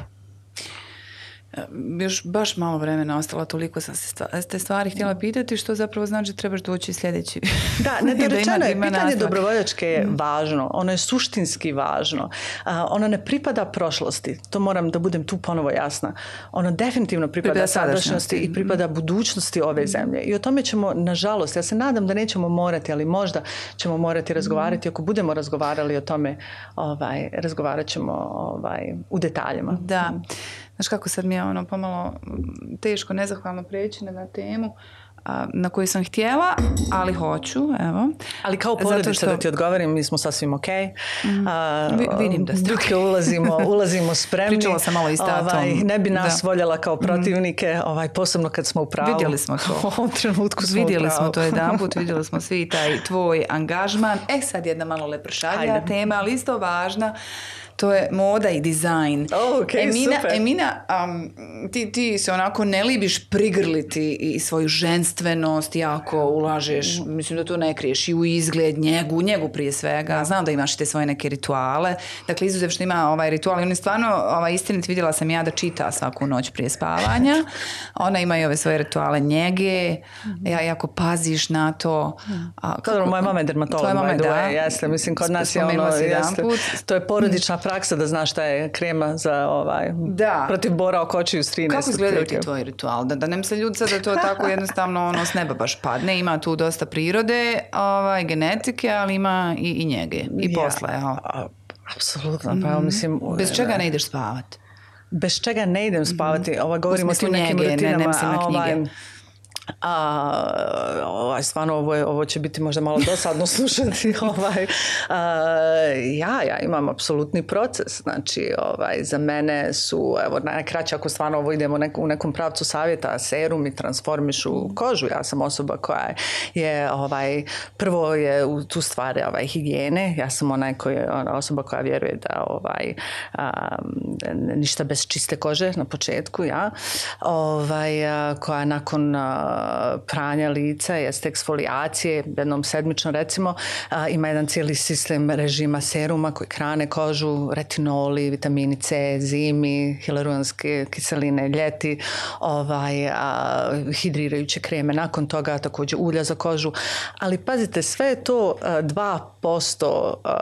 Još baš malo vremena ostalo, toliko sam se stvari, te stvari htjela pitati, što zapravo znači da trebaš doći sljedeći. Da, nedorečeno je. Pitanje nastav. Dobrovoljačke je važno. Ono je suštinski važno. A, ono ne pripada prošlosti. To moram da budem tu ponovo jasna. Ono definitivno pripada, pripada sadašnjosti i pripada budućnosti ove zemlje. I o tome ćemo, nažalost, ja se nadam da nećemo morati, ali možda ćemo morati razgovarati. Ako budemo razgovarali o tome, ovaj, razgovarat ćemo ovaj, u detaljima. Da. Znaš kako sad mi je ono pomalo teško, nezahvalno preći na temu a, na koju sam htjela, ali hoću, evo. Ali kao porodica što... da ti odgovorim, mi smo sasvim ok. Mm, a, vidim da ste okay. ulazimo, ulazimo spremni. Pričala sam malo i s tatom. Ovaj, ne bi nas da. voljela kao protivnike, ovaj, posebno kad smo u pravu. Vidjeli smo to. U ovom trenutku smo vidjeli u pravu. smo to jedan put, vidjeli smo svi taj tvoj angažman. E sad jedna malo lepršavija tema, ali isto važna. To je moda i dizajn. Oh, okay, Emina, super. Emina um, ti, ti se onako ne libiš prigrliti i svoju ženstvenost, jako ulažeš, mislim da to ne kriješ, i u izgled, njegu, njegu prije svega. Znam da imaš i te svoje neke rituale. Dakle, izuzev što ima ovaj ritual, i on je stvarno, ovaj, istinit, vidjela sam ja da čita svaku noć prije spavanja. Ona ima i ove svoje rituale njege, ja jako paziš na to. A, kako, moja mama je dermatolog, by the way, jeste, mislim, kod nas je ono, jeste, to je porodična praksa da znaš šta je krema za ovaj, da. protiv bora oko očiju strine. Kako izgledaju ti tvoji ritual? Da, da nem se ljudi sad da to tako jednostavno ono, s neba baš padne, ima tu dosta prirode, ovaj, genetike, ali ima i, i njege, i posla. Ja, apsolutno, pa mislim... Bez čega ne ideš spavati? Bez čega ne idem spavati, ovaj, govorimo o tim nekim njege, rutinama. Ne, ne mislim na knjige. Ovaj, A, ovaj, stvarno ovo, je, ovo će biti možda malo dosadno slušati. ovaj, a, ja, ja imam apsolutni proces. Znači, ovaj, za mene su, evo, najkraće ako stvarno ovo idemo neku, u nekom pravcu savjeta, serumi transformišu kožu. Ja sam osoba koja je, ovaj, prvo je u tu stvari ovaj, higijene. Ja sam onaj koja je ona osoba koja vjeruje da ovaj, a, ništa bez čiste kože na početku, ja. Ovaj, a, koja nakon a, pranja lica, jeste eksfolijacije, jednom sedmično recimo, a, ima jedan cijeli sistem režima seruma koji hrane kožu, retinoli, vitamini C, zimi, hialuronske kiseline ljeti, ovaj, a, hidrirajuće kreme, nakon toga također ulja za kožu, ali pazite, sve je to a, dva posto, a,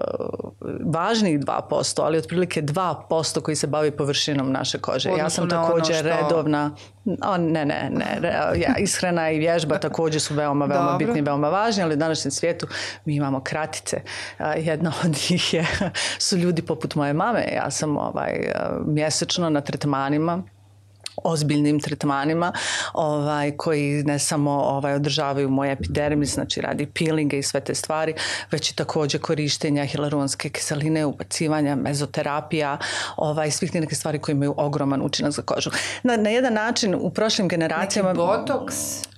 važnijih dva posto, ali otprilike dva posto koji se bavi površinom naše kože. Odnosno ja sam također ono što... redovna, o, ne, ne, ne, ja, ishrana i vježba također su veoma, veoma Dobro. bitni, veoma važni, ali u današnjem svijetu mi imamo kratice. Jedna od njih je, su ljudi poput moje mame. Ja sam ovaj, mjesečno na tretmanima, ozbiljnim tretmanima ovaj, koji ne samo ovaj, održavaju moj epidermis, znači radi peelinge i sve te stvari, već i također korištenja hialuronske kiseline, ubacivanja, mezoterapija, ovaj, svih neke stvari koje imaju ogroman učinak za kožu. Na, na jedan način u prošlim generacijama... Neki botoks...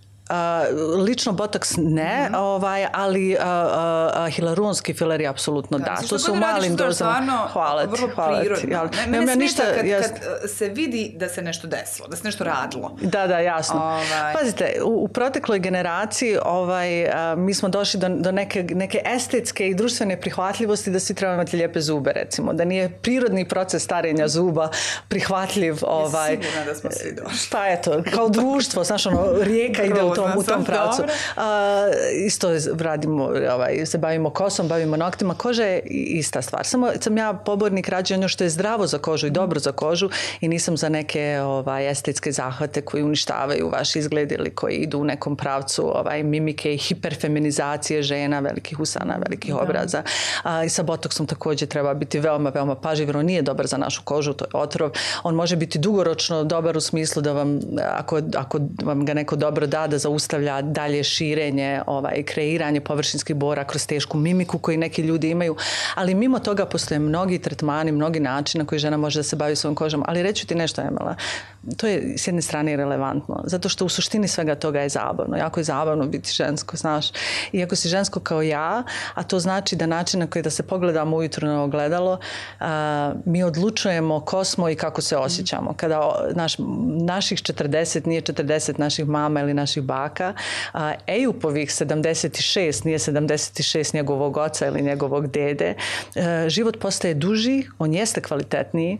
Uh, lično botoks ne, mm-hmm. ovaj, ali uh, uh, hialuronski fileri apsolutno da. da. To su u malim dozama. Hvala ti, hvala ti. Ja, mene ja, smeta ništa, kad, jest... kad se vidi da se nešto desilo, da se nešto radilo. Da, da, jasno. Ovaj... Pazite, u, u protekloj generaciji ovaj, uh, mi smo došli do, do neke, neke estetske i društvene prihvatljivosti da svi trebamo imati lijepe zube, recimo. Da nije prirodni proces starenja zuba prihvatljiv. Ovaj... Je sigurno da smo svi došli. Pa eto, kao društvo, znaš ono, rijeka ide u tom, u tom pravcu. A, isto radimo, ovaj, se bavimo kosom, bavimo noktima. Koža je ista stvar. Samo sam ja pobornik rađe ono što je zdravo za kožu i dobro za kožu i nisam za neke ovaj, estetske zahvate koji uništavaju vaš izgled ili koji idu u nekom pravcu ovaj, mimike i hiperfeminizacije žena, velikih usana, velikih da. obraza. A, I sa botoksom također treba biti veoma, veoma pažljiv, jer on nije dobar za našu kožu, to je otrov. On može biti dugoročno dobar u smislu da vam, ako, ako vam ga neko dobro da, da zaustavlja dalje širenje, ovaj, kreiranje površinskih bora kroz tešku mimiku koju neki ljudi imaju, ali mimo toga postoje mnogi tretmani, mnogi načini na koji žena može da se bavi svojom kožom, ali reću ti nešto, Emela, to je s jedne strane irelevantno, zato što u suštini svega toga je zabavno, jako je zabavno biti žensko, znaš, i ako si žensko kao ja, a to znači da način na koji da se pogledamo ujutro na ogledalo, a, mi odlučujemo ko smo i kako se osjećamo. Kada naš, naših četrdeset nije četrdeset naših mama ili naših baka, a Ejupovih sedamdeset šest nije sedamdeset šest njegovog oca ili njegovog dede, e, život postaje duži, on jeste kvalitetniji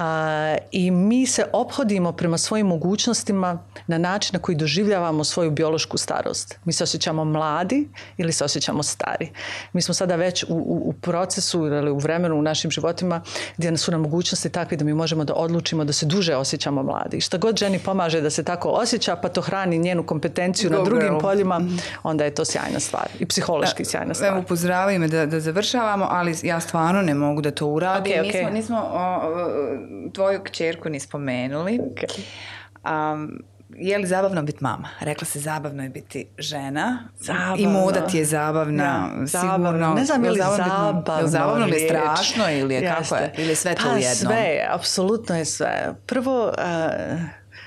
a, i mi se ophodimo prema svojim mogućnostima na način na koji doživljavamo svoju biološku starost. Mi se osjećamo mladi ili se osjećamo stari. Mi smo sada već u, u, u procesu ili u vremenu u našim životima gdje su nam mogućnosti takve da mi možemo da odlučimo da se duže osjećamo mladi. I šta god ženi pomaže da se tako osjeća, pa to hrani njenu kompetenciju Go na drugim girl. poljima, onda je to sjajna stvar. I psihološki da, sjajna stvar. Evo, upozoravaju me da, da završavamo, ali ja stvarno ne mogu da to uradim. Okay, okay. Nismo, nismo o, o, tvoju kćerku ni spomenuli. Okay. Um, je li zabavno biti mama? Rekla se zabavno je biti žena. Zabavno. I moda ti je zabavna. Ja, zabavno. Sigurno. Ne znam je li zabavno. Je li zabavno ili je strašno ili je kako je? Ili je sve to pa, u jednom? Sve je, apsolutno je sve. Prvo... Uh,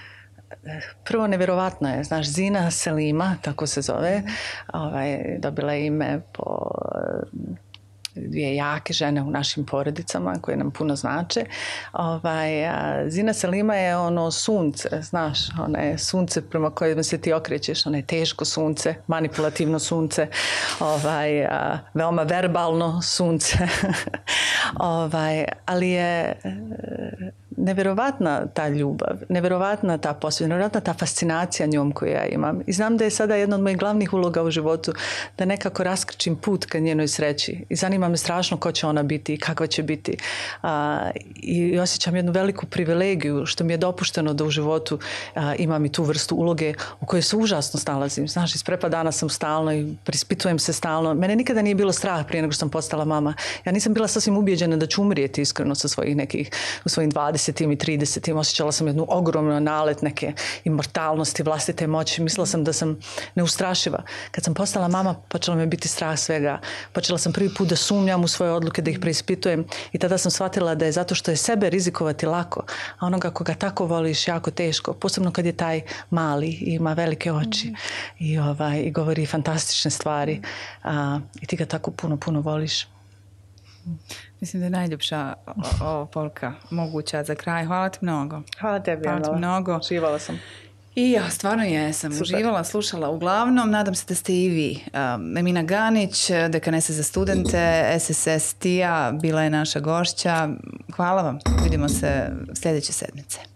Prvo, nevjerovatno je, znaš, Zina Selima, tako se zove, ovaj, dobila ime po dvije jake žene u našim porodicama koje nam puno znače. Ovaj, a Zina Selima je ono sunce, znaš, ona je sunce prema kojem se ti okrećeš, ona je teško sunce, manipulativno sunce, ovaj, a, veoma verbalno sunce. ovaj, ali je nevjerovatna ta ljubav, nevjerovatna ta posvijest, nevjerovatna ta fascinacija njom koju ja imam. I znam da je sada jedna od mojih glavnih uloga u životu da nekako raskrčim put ka njenoj sreći. I zanima me strašno ko će ona biti i kakva će biti. A, i osjećam jednu veliku privilegiju što mi je dopušteno da u životu a, imam i tu vrstu uloge u kojoj se užasno snalazim. Znaš, iz prepa dana sam stalno i prispitujem se stalno. Mene nikada nije bilo strah prije nego što sam postala mama. Ja nisam bila sasvim ubijeđena da ću umrijeti iskreno sa svojih nekih, u svojim dvadesetim i tridesetim. Osjećala sam jednu ogromnu nalet neke immortalnosti, vlastite moći. Mislila sam da sam neustrašiva. Kad sam postala mama, počela me biti strah svega. Počela sam prvi put da sumnjam u svoje odluke, da ih preispitujem i tada sam shvatila da je zato što je sebe rizikovati lako, a onoga koga tako voliš jako teško, posebno kad je taj mali i ima velike oči mm. i, ovaj, i govori fantastične stvari a, i ti ga tako puno, puno voliš. Mislim da je najljepša ova poruka moguća za kraj. Hvala ti mnogo. Hvala tebi, Hvala ti mnogo. Uživala sam. I ja stvarno jesam. Super. Uživala, slušala uglavnom. Nadam se da ste i vi. Um, Emina Ganić, dekanesa za studente, S S S T I A, bila je naša gošća. Hvala vam. Vidimo se sljedeće sedmice.